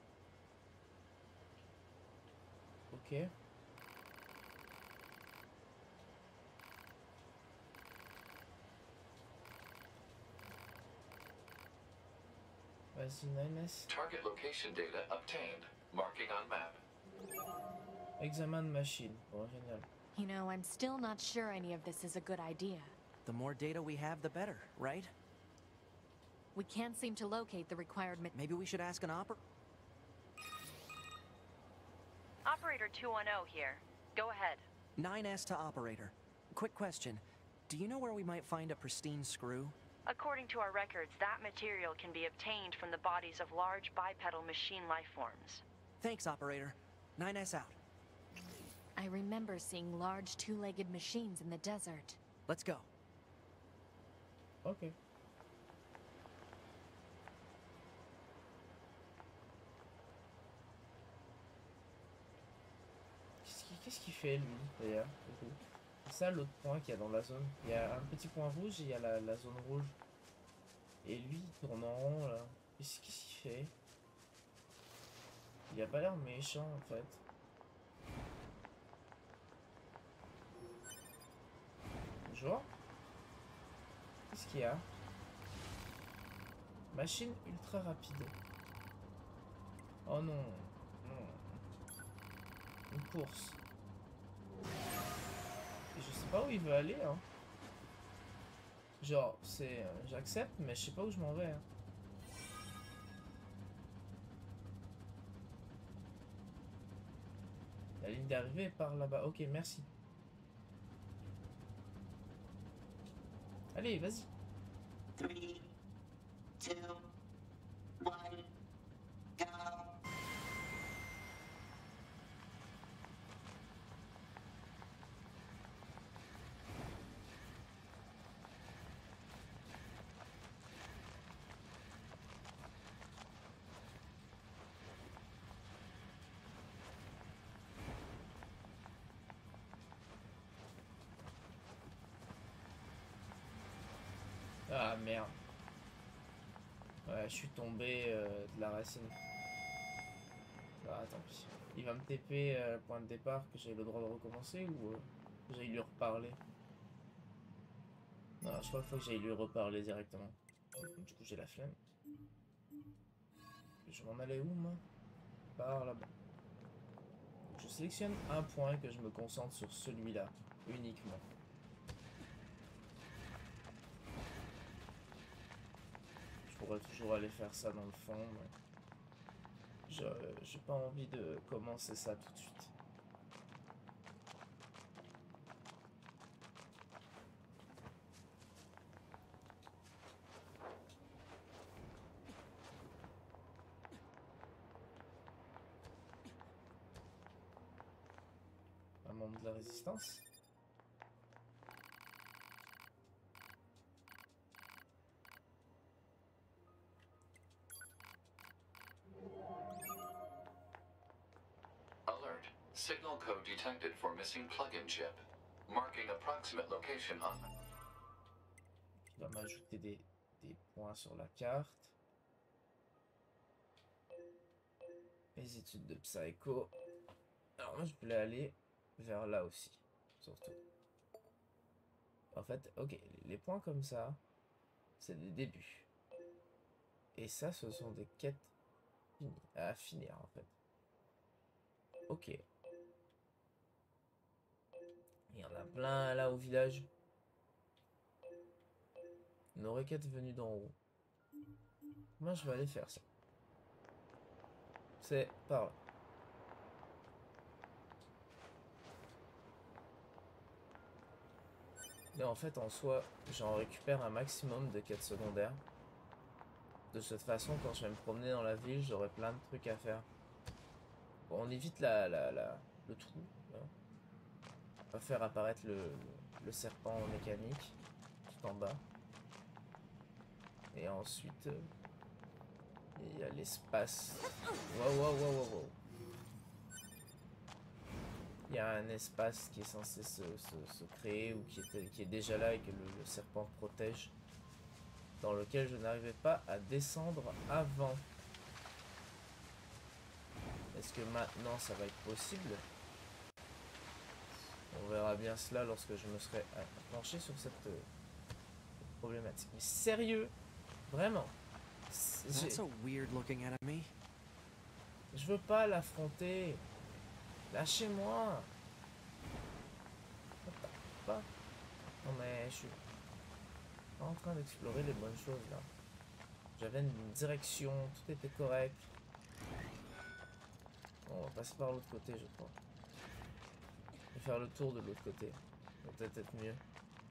Ok. Vas-y, Nines. Target location data obtained. Marking on map. Examen de machine. Bon, génial. You know, I'm still not sure any of this is a good idea. The more data we have, the better, right? We can't seem to locate the required Maybe we should ask an Operator 210 here. Go ahead. 9S to operator. Quick question. Do you know where we might find a pristine screw? According to our records, that material can be obtained from the bodies of large bipedal machine life forms. Thanks, operator. 9S out. I remember seeing large two-legged machines in the desert. Let's go. Ok. Qu'est-ce qu'il fait, lui, d'ailleurs? C'est ça l'autre point qu'il y a dans la zone. Il y a un petit point rouge et il y a la zone rouge. Et lui, il tourne en rond, là. Qu'est-ce qu'il fait? Il a pas l'air méchant, en fait. Bonjour. Qu'est-ce qu'il y a? Machine ultra rapide. Oh non. Non. Une course. Et je sais pas où il veut aller, hein. Genre, c'est... j'accepte, mais je sais pas où je m'en vais, hein. La ligne d'arrivée est par là-bas. Ok, merci. Allez, vas-y. 3, 2, 1, go! Ah merde. Ouais, je suis tombé de la racine. Ah, tant pis. Il va me TP le point de départ, que j'ai le droit de recommencer ou que j'aille lui reparler? Non, je crois qu'il faut que j'aille lui reparler directement. Du coup, j'ai la flemme. Je m'en allais où, moi? Par là-bas. Je sélectionne un point et que je me concentre sur celui-là, uniquement. Je pourrais toujours aller faire ça dans le fond, mais j'ai pas envie de commencer ça tout de suite. Un membre de la résistance. Signal code detected for missing plug-in chip. Marking approximate location on. Il va m'ajouter des points sur la carte. Les études de Psycho. Alors moi je voulais aller vers là aussi. Surtout. En fait, ok, les points comme ça, c'est des débuts. Et ça, ce sont des quêtes finies, à finir en fait. Ok. Il y en a plein là au village. Une requête venue d'en haut. Moi je vais aller faire ça. C'est par là. Et en fait en soi, j'en récupère un maximum de quêtes secondaires. De cette façon, quand je vais me promener dans la ville, j'aurai plein de trucs à faire. Bon, on évite le trou. Là. On va faire apparaître le serpent mécanique tout en bas. Et ensuite, il y a l'espace. Wow. Il y a un espace qui est censé se créer ou qui est déjà là et que le serpent protège. Dans lequel je n'arrivais pas à descendre avant. Est-ce que maintenant ça va être possible? On verra bien cela lorsque je me serai penché sur cette problématique. Mais sérieux? Vraiment? That's a weird looking enemy. Je veux pas l'affronter. Lâchez-moi. Pas. Non mais je suis pas en train d'explorer les bonnes choses là. J'avais une direction, tout était correct. Bon, on va passer par l'autre côté je crois. Je vais faire le tour de l'autre côté. Ça va peut-être être mieux.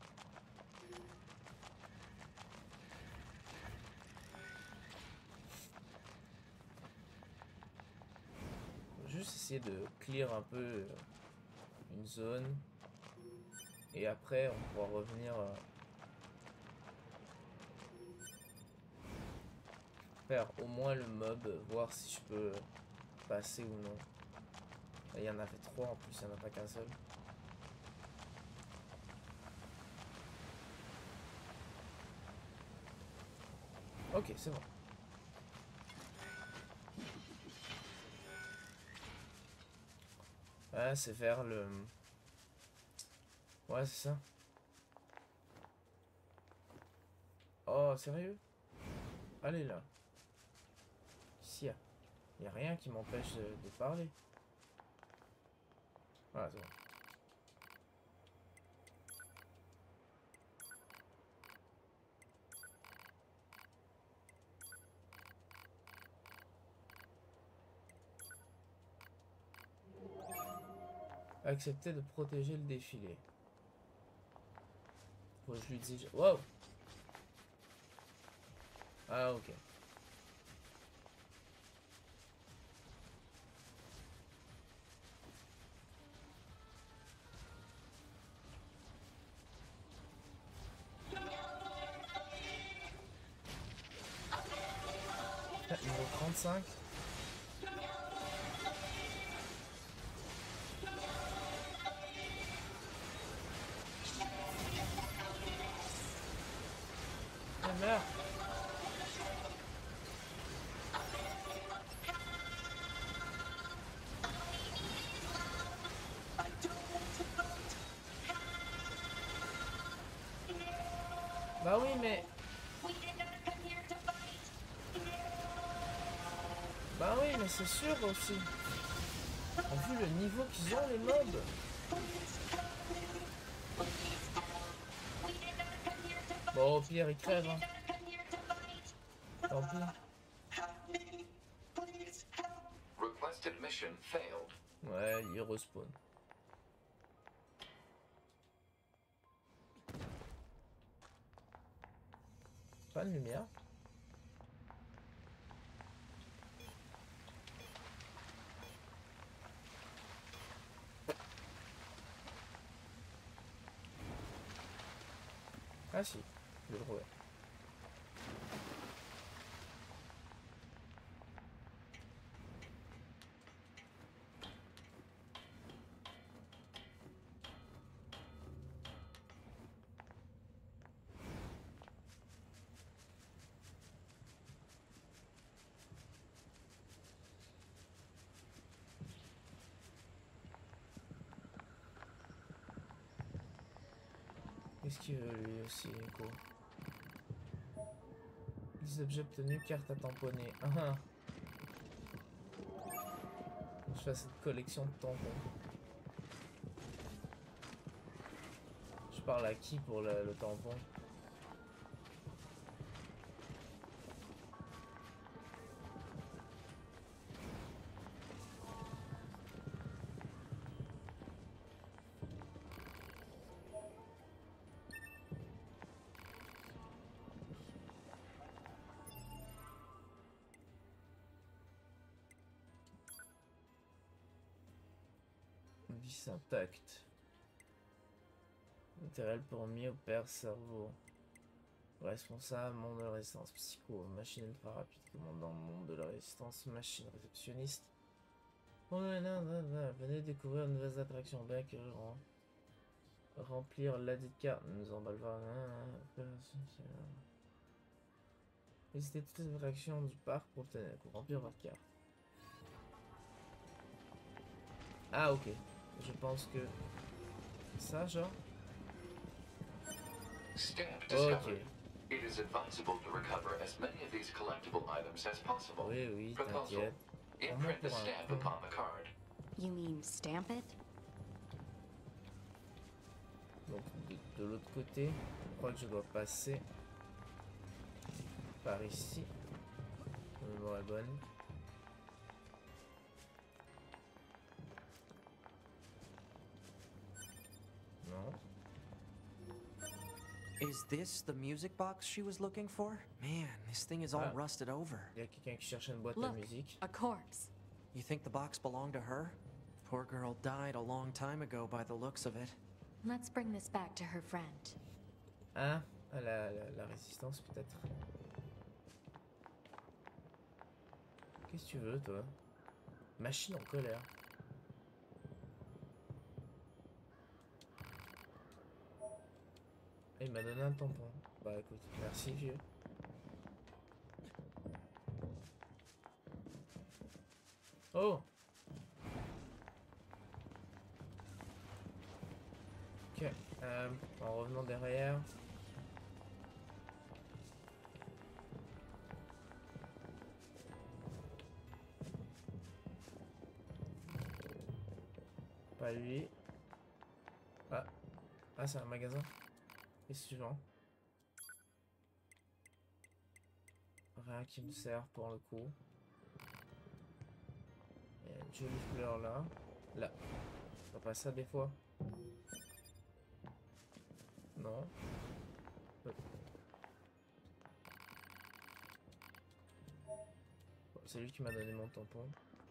Juste essayer de clear un peu une zone et après on pourra revenir faire au moins le mob, voir si je peux passer ou non. Là, il y en avait 3 en plus, il n'y en a pas qu'un seul. Ok, c'est bon. Ouais, c'est vers le... Ouais, c'est ça. Oh, sérieux? Allez, là. Ici, il n'y a rien qui m'empêche de parler. Voilà, c'est bon. Accepter de protéger le défilé. Faut que je lui dise... Wow! Ah, ok. Niveau 35. Ah merde. Bah oui, mais... Bah oui, mais c'est sûr aussi. Vu le niveau qu'ils ont, les mobs. Bon, au pire, ils crèvent. Hein. Tant pis. Requested mission failed. Ouais, ils respawn. Pas de lumière. Ah si, je le trouvais. Qu'est-ce qu'il veut lui aussi, Nico? Les objets obtenus, carte à tamponner. je fasse cette collection de tampons. Je parle à qui pour le tampon? Vis intact. Matériel pour mieux opérer cerveau. Responsable, monde de la résistance psycho, machine ultra rapide, commandant, monde de la résistance, machine réceptionniste. Venez découvrir de nouvelles attractions, bien que remplir ladite carte, nous emballe pas. Visitez toutes les attractions du parc pour remplir votre carte. Ah ok, je pense que ça genre. Stamp discovered. It is advisable to recover as many of these collectible items as possible. Oui, oui, Proposal. t'inquiète. Imprint the stamp upon the card. You mean stamp it? Donc de l'autre côté, je crois que je dois passer par ici. La mémoire est bonne. Non. Is this the music box she was looking for? Man, this thing is all Ah. rusted over. Il y a quelqu'un qui cherche une boîte à Look, musique. a corpse. You think the box belonged to her? Poor girl died a long time ago by the looks of it. Let's bring this back to her friend. Ah, la résistance peut-être. Qu'est-ce que tu veux toi? Machine en colère. Il m'a donné un tampon. Bah écoute, merci vieux. Oh! Ok, en revenant derrière. Pas lui. Ah, ah c'est un magasin. Et suivant. Rien qui me sert pour le coup. Il y a une jolie fleur là. Là. Ça passe ça des fois. Non. Bon, c'est lui qui m'a donné mon tampon.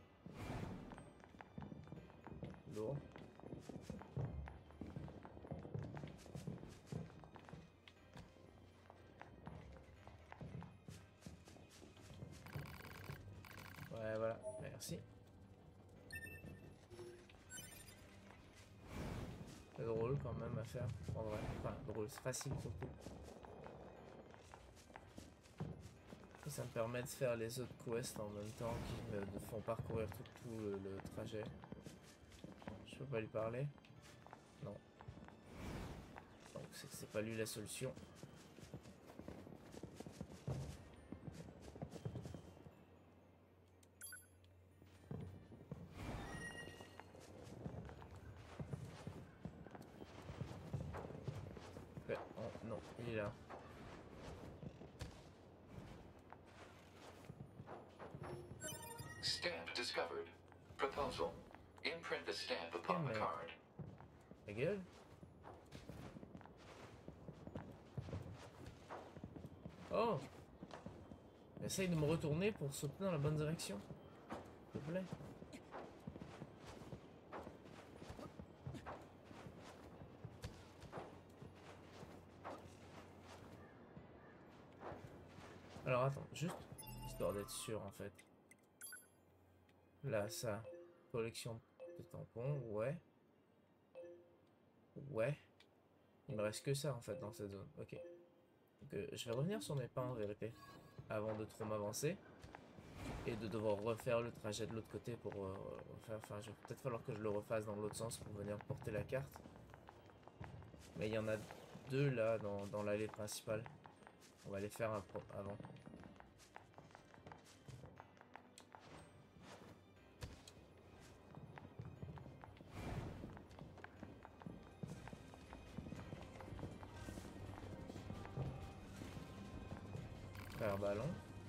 Lourd. Ouais, voilà, merci. C'est drôle quand même à faire, en vrai. Enfin, drôle, c'est facile surtout. Et ça me permet de faire les autres quests en même temps qui me font parcourir tout le trajet. Je peux pas lui parler? Non. Donc c'est pas lui la solution. Ouais, oh, non, il est là. Stamp discovered. Proposal. Imprint the stamp upon the card. Ta gueule. Oh! Essaye de me retourner pour sauter dans la bonne direction. S'il te plaît. Alors attends, juste histoire d'être sûr en fait. Là, ça. Collection de tampons, ouais. Ouais. Il me reste que ça en fait dans cette zone. Ok. Donc je vais revenir sur mes pas en vérité. Avant de trop m'avancer. Et de devoir refaire le trajet de l'autre côté pour refaire. Enfin, je vais peut-être falloir que je le refasse dans l'autre sens pour venir porter la carte. Mais il y en a deux là dans l'allée principale. On va les faire avant. Frère ballon.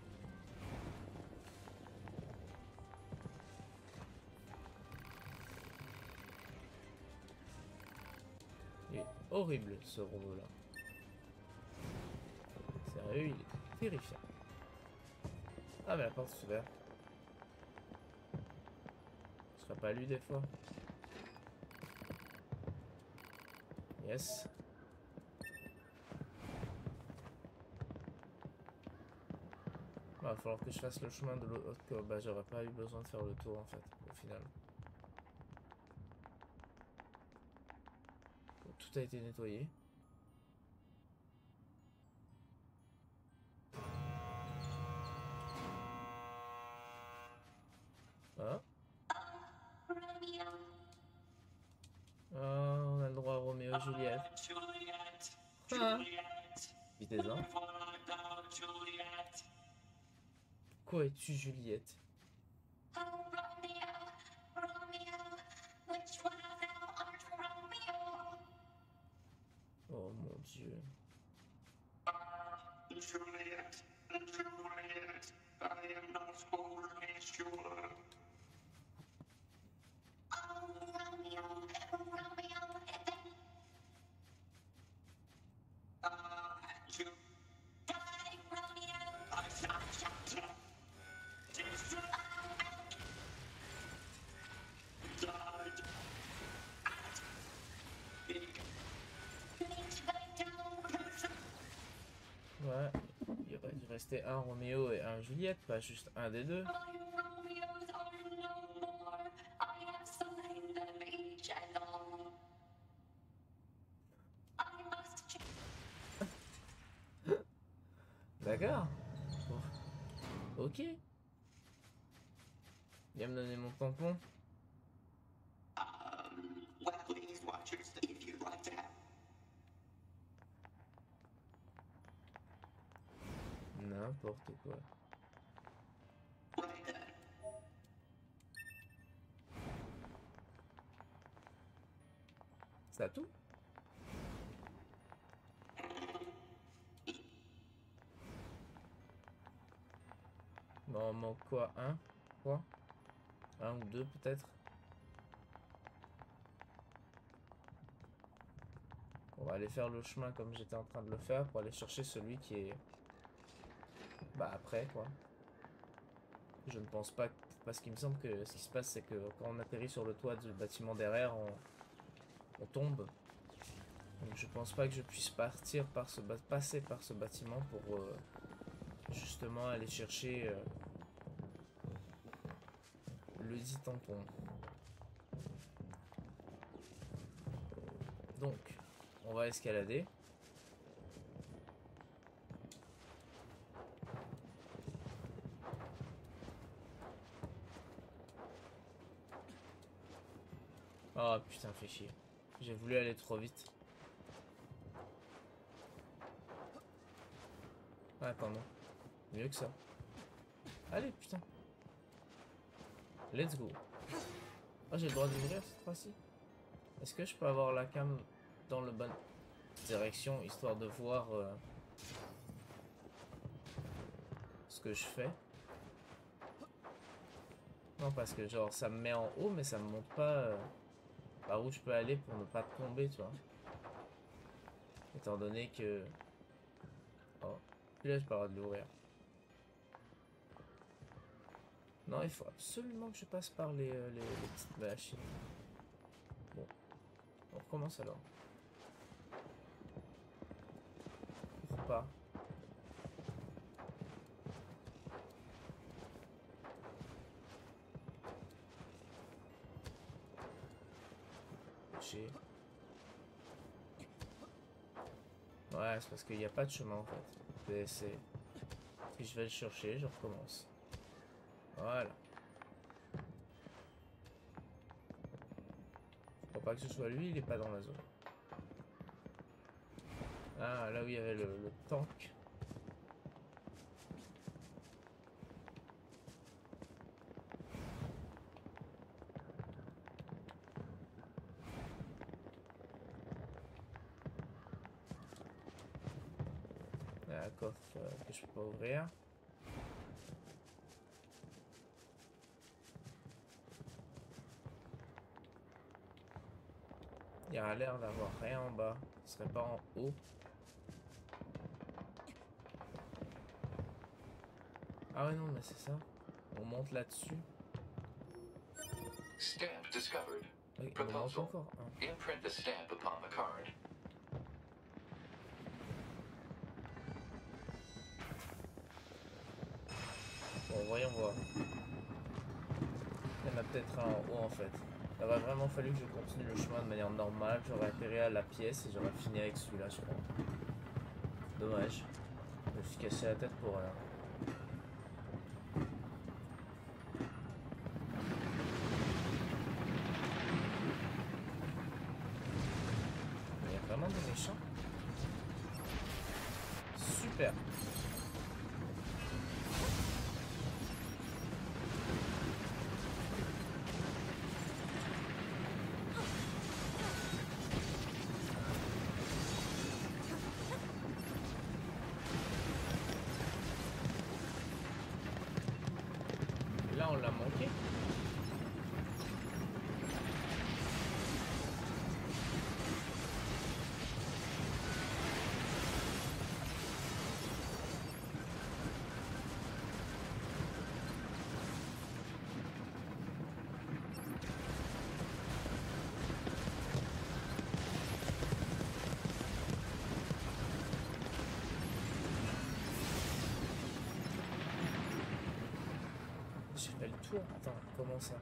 Il est horrible ce robot là. Sérieux, il est terrifiant. Ah mais la porte s'ouvre. Ce serait pas lui des fois. Yes. Va falloir que je fasse le chemin de l'autre. Bah j'aurais pas eu besoin de faire le tour en fait, au final. Bon, tout a été nettoyé. Ah. Ah, on a le droit à Roméo et Juliette. Ah. Vitesse-en. Pourquoi es-tu Juliette? Oh mon Dieu. Juliet, Juliet, I am not overly sure. Oh, Romeo, Romeo, you die, Romeo. I shot you. Destroy. Died. Ouais, il aurait dû rester un Roméo et un Juliette, pas juste un des deux. D'accord. Bon. Ok. Viens me donner mon tampon. Well, please watch your step if you'd like to have. N'importe quoi. Right then. C'est à tout? Bon, on manque quoi? Un? Quoi? Un ou deux peut-être? On va aller faire le chemin comme j'étais en train de le faire pour aller chercher celui qui est... Bah après quoi. Je ne pense pas... Parce qu'il me semble que ce qui se passe c'est que quand on atterrit sur le toit du bâtiment derrière, on tombe. Donc je pense pas que je puisse partir par passer par ce bâtiment pour justement aller chercher le dit tampon. Donc, on va escalader. Oh putain, fait chier. J'ai voulu aller trop vite. Ah, attends, non. Mieux que ça. Allez, putain. Let's go. Oh, j'ai le droit d'ouvrir cette fois-ci. Est-ce que je peux avoir la cam dans la bonne direction, histoire de voir ce que je fais? Non, parce que genre, ça me met en haut, mais ça me montre pas par où je peux aller pour ne pas tomber, tu vois. Étant donné que... Oh, puis là, j'ai pas le droit de l'ouvrir. Non, il faut absolument que je passe par les petites machines. Bon, on recommence alors. On repart. Ouais, c'est parce qu'il n'y a pas de chemin en fait. Si je vais le chercher, je recommence. Voilà. Faut pas que ce soit lui, il est pas dans la zone. Ah, là où il y avait le tank. coffre que je peux pas ouvrir. Il y a l'air d'avoir rien en bas. Ce serait pas en haut. Ah ouais non mais c'est ça. On monte là-dessus. Stamp discovered. Oui, on monte Proposal. encore. Hein. Imprint the stamp upon the card. Bon, voyons voir. Il y en a peut-être un en haut en fait. Il aurait vraiment fallu que je continue le chemin de manière normale. J'aurais atterri à la pièce et j'aurais fini avec celui-là, je crois. Dommage. Je me suis cassé la tête pour rien. Il y a vraiment des méchants. Super. Là, on l'a manqué. J'ai fait le tour. Attends, comment ça?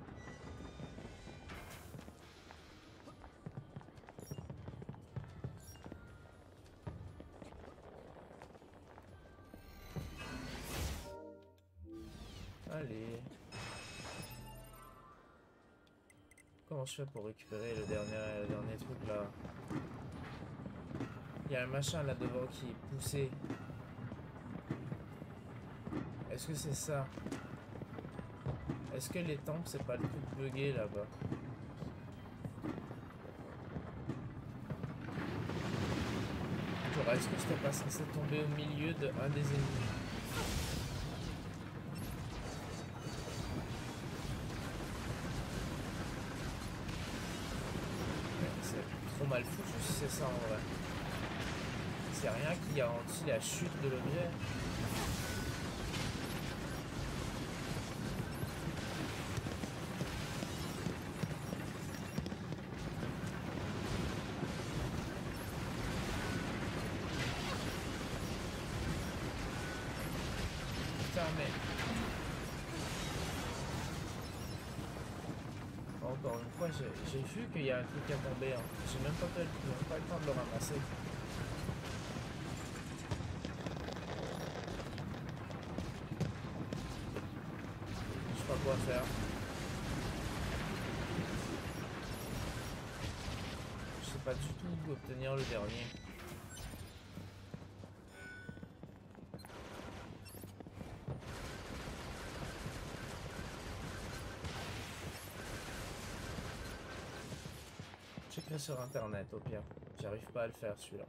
Allez. Comment je fais pour récupérer le dernier truc là? Il y a un machin là devant qui est poussé. Est-ce que c'est ça? Est-ce que les temples c'est pas le truc bugué là-bas? Genre est-ce que j'étais pas censé tomber au milieu de un des ennemis? C'est trop mal foutu si c'est ça en vrai. C'est rien qui garantit la chute de l'objet. Putain mais... Encore une fois, j'ai vu qu'il y a un truc à tomber. Hein. J'ai même pas le temps de le ramasser. Je sais pas quoi faire. Je sais pas du tout où obtenir le dernier. Checkerai sur internet au pire. J'arrive pas à le faire celui-là.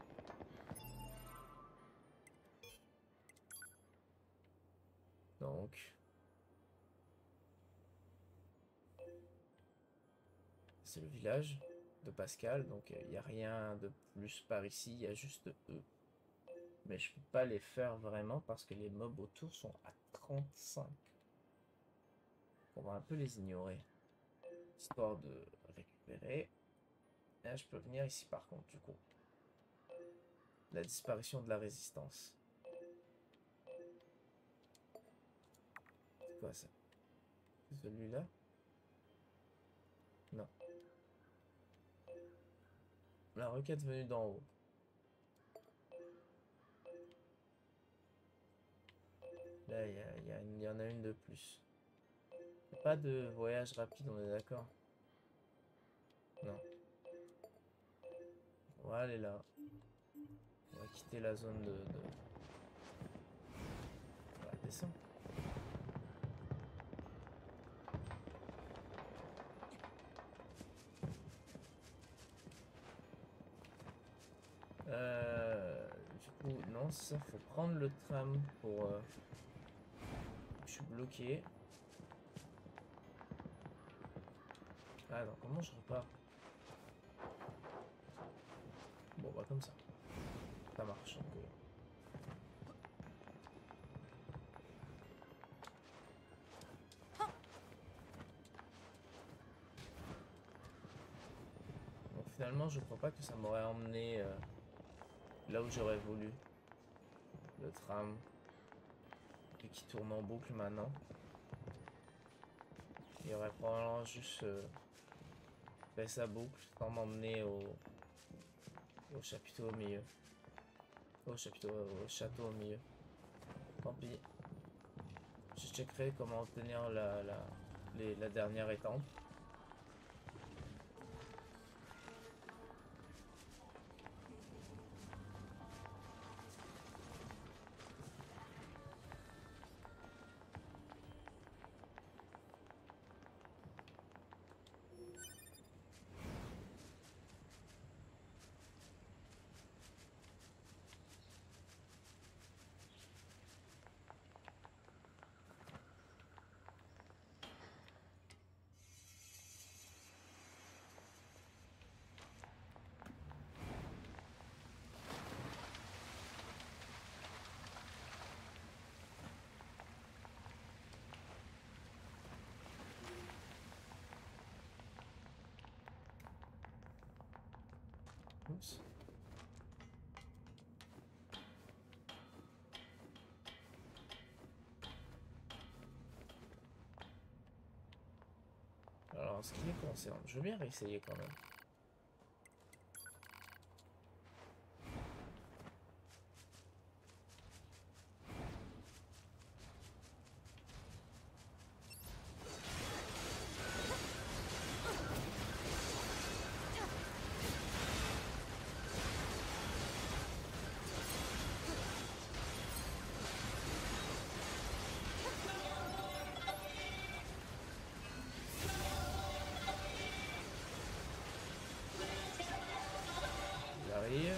Donc. C'est le village de Pascal, donc il n'y a rien de plus par ici, il y a juste eux. Mais je peux pas les faire vraiment parce que les mobs autour sont à 35. On va un peu les ignorer. Histoire de récupérer. Là, je peux venir ici par contre, du coup. La disparition de la résistance. C'est quoi ça? C'est celui-là? Non. La requête venue d'en haut. Là, il y en a une de plus. Pas de voyage rapide, on est d'accord? Non. On va aller là. On va quitter la zone de... On va descendre. Du coup, non, c'est ça, faut prendre le tram pour... Je suis bloqué. Ah non, comment je repars? Bon bah comme ça. Ça marche. Donc, donc finalement je crois pas que ça m'aurait emmené là où j'aurais voulu. Le tram. Et qui tourne en boucle maintenant. Il aurait probablement juste fait sa boucle sans m'emmener au chapiteau au milieu. Au château au milieu. Tant pis. Je checkerai comment obtenir la dernière étampe. Oups. Alors, en ce qui les concerne, je veux bien réessayer quand même. J'arrive.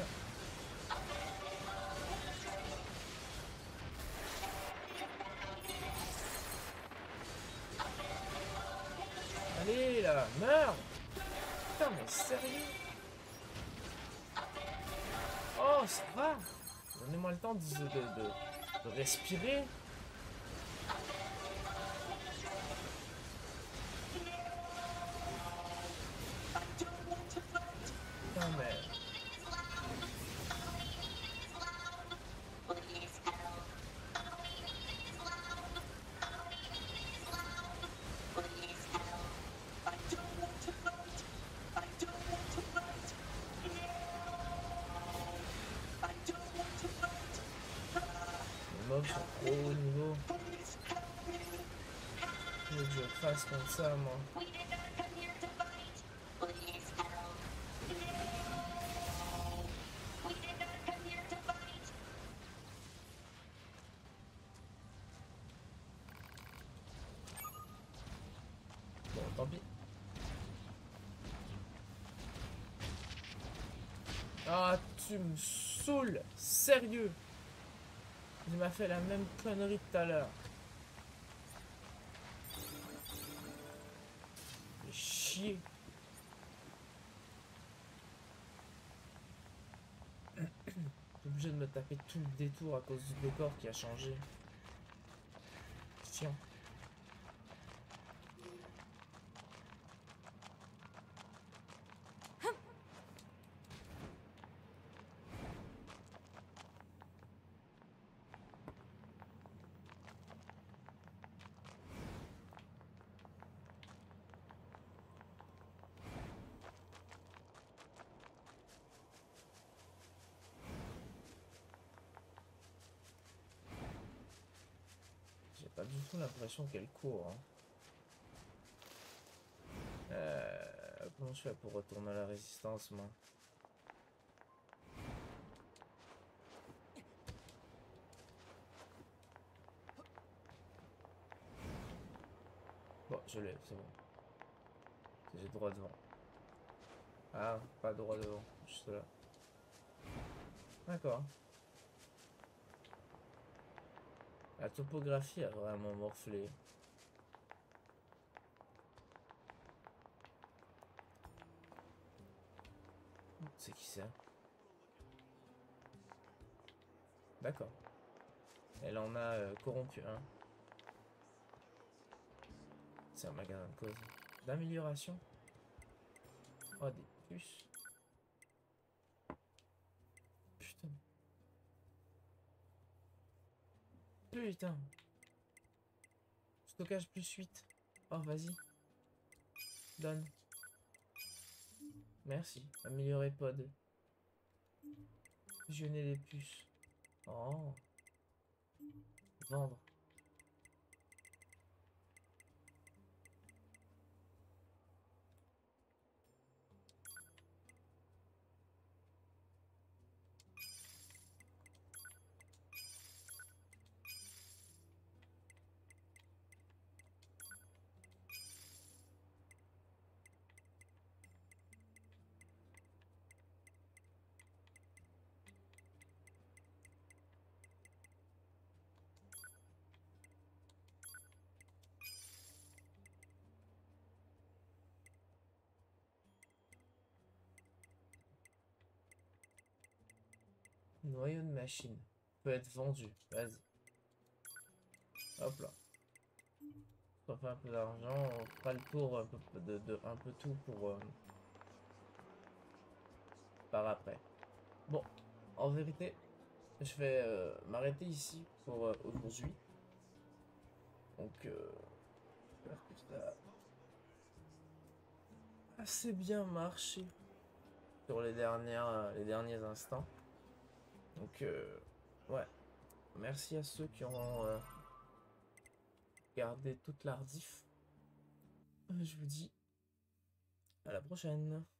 Allez là, meurs! Putain mais sérieux? Oh ça va! Donnez-moi le temps de respirer. Putain mais... Les mobs sont trop haut niveau. Faut que je fasse comme ça moi. Bon, tant pis. Ah, tu me saoules, sérieux. Il m'a fait la même connerie tout à l'heure. Fais chier. T'es obligé de me taper tout le détour à cause du décor qui a changé. Chiant. J'ai pas du tout l'impression qu'elle court. Hein. Comment je fais pour retourner à la résistance, moi? Bon, je l'ai, c'est bon. J'ai droit devant. Ah, pas droit devant, juste là. D'accord. La topographie a vraiment morflé. C'est qui ça? D'accord. Elle en a corrompu un. C'est un magasin de cause. D'amélioration. Oh, des puces. Putain. Putain. Stockage plus 8. Oh, vas-y. Donne. Merci. Améliorer pod. Fusionner les puces. Oh. Vendre. Noyau de machine. Peut être vendu. Vas-y. Hop là. On fait un peu d'argent. On fera le tour un peu un peu tout pour par après. Bon, en vérité, je vais m'arrêter ici pour aujourd'hui. Donc, j'espère que ça a assez bien marché sur les derniers instants. Donc, ouais. Merci à ceux qui ont gardé toute la rediff. Je vous dis à la prochaine.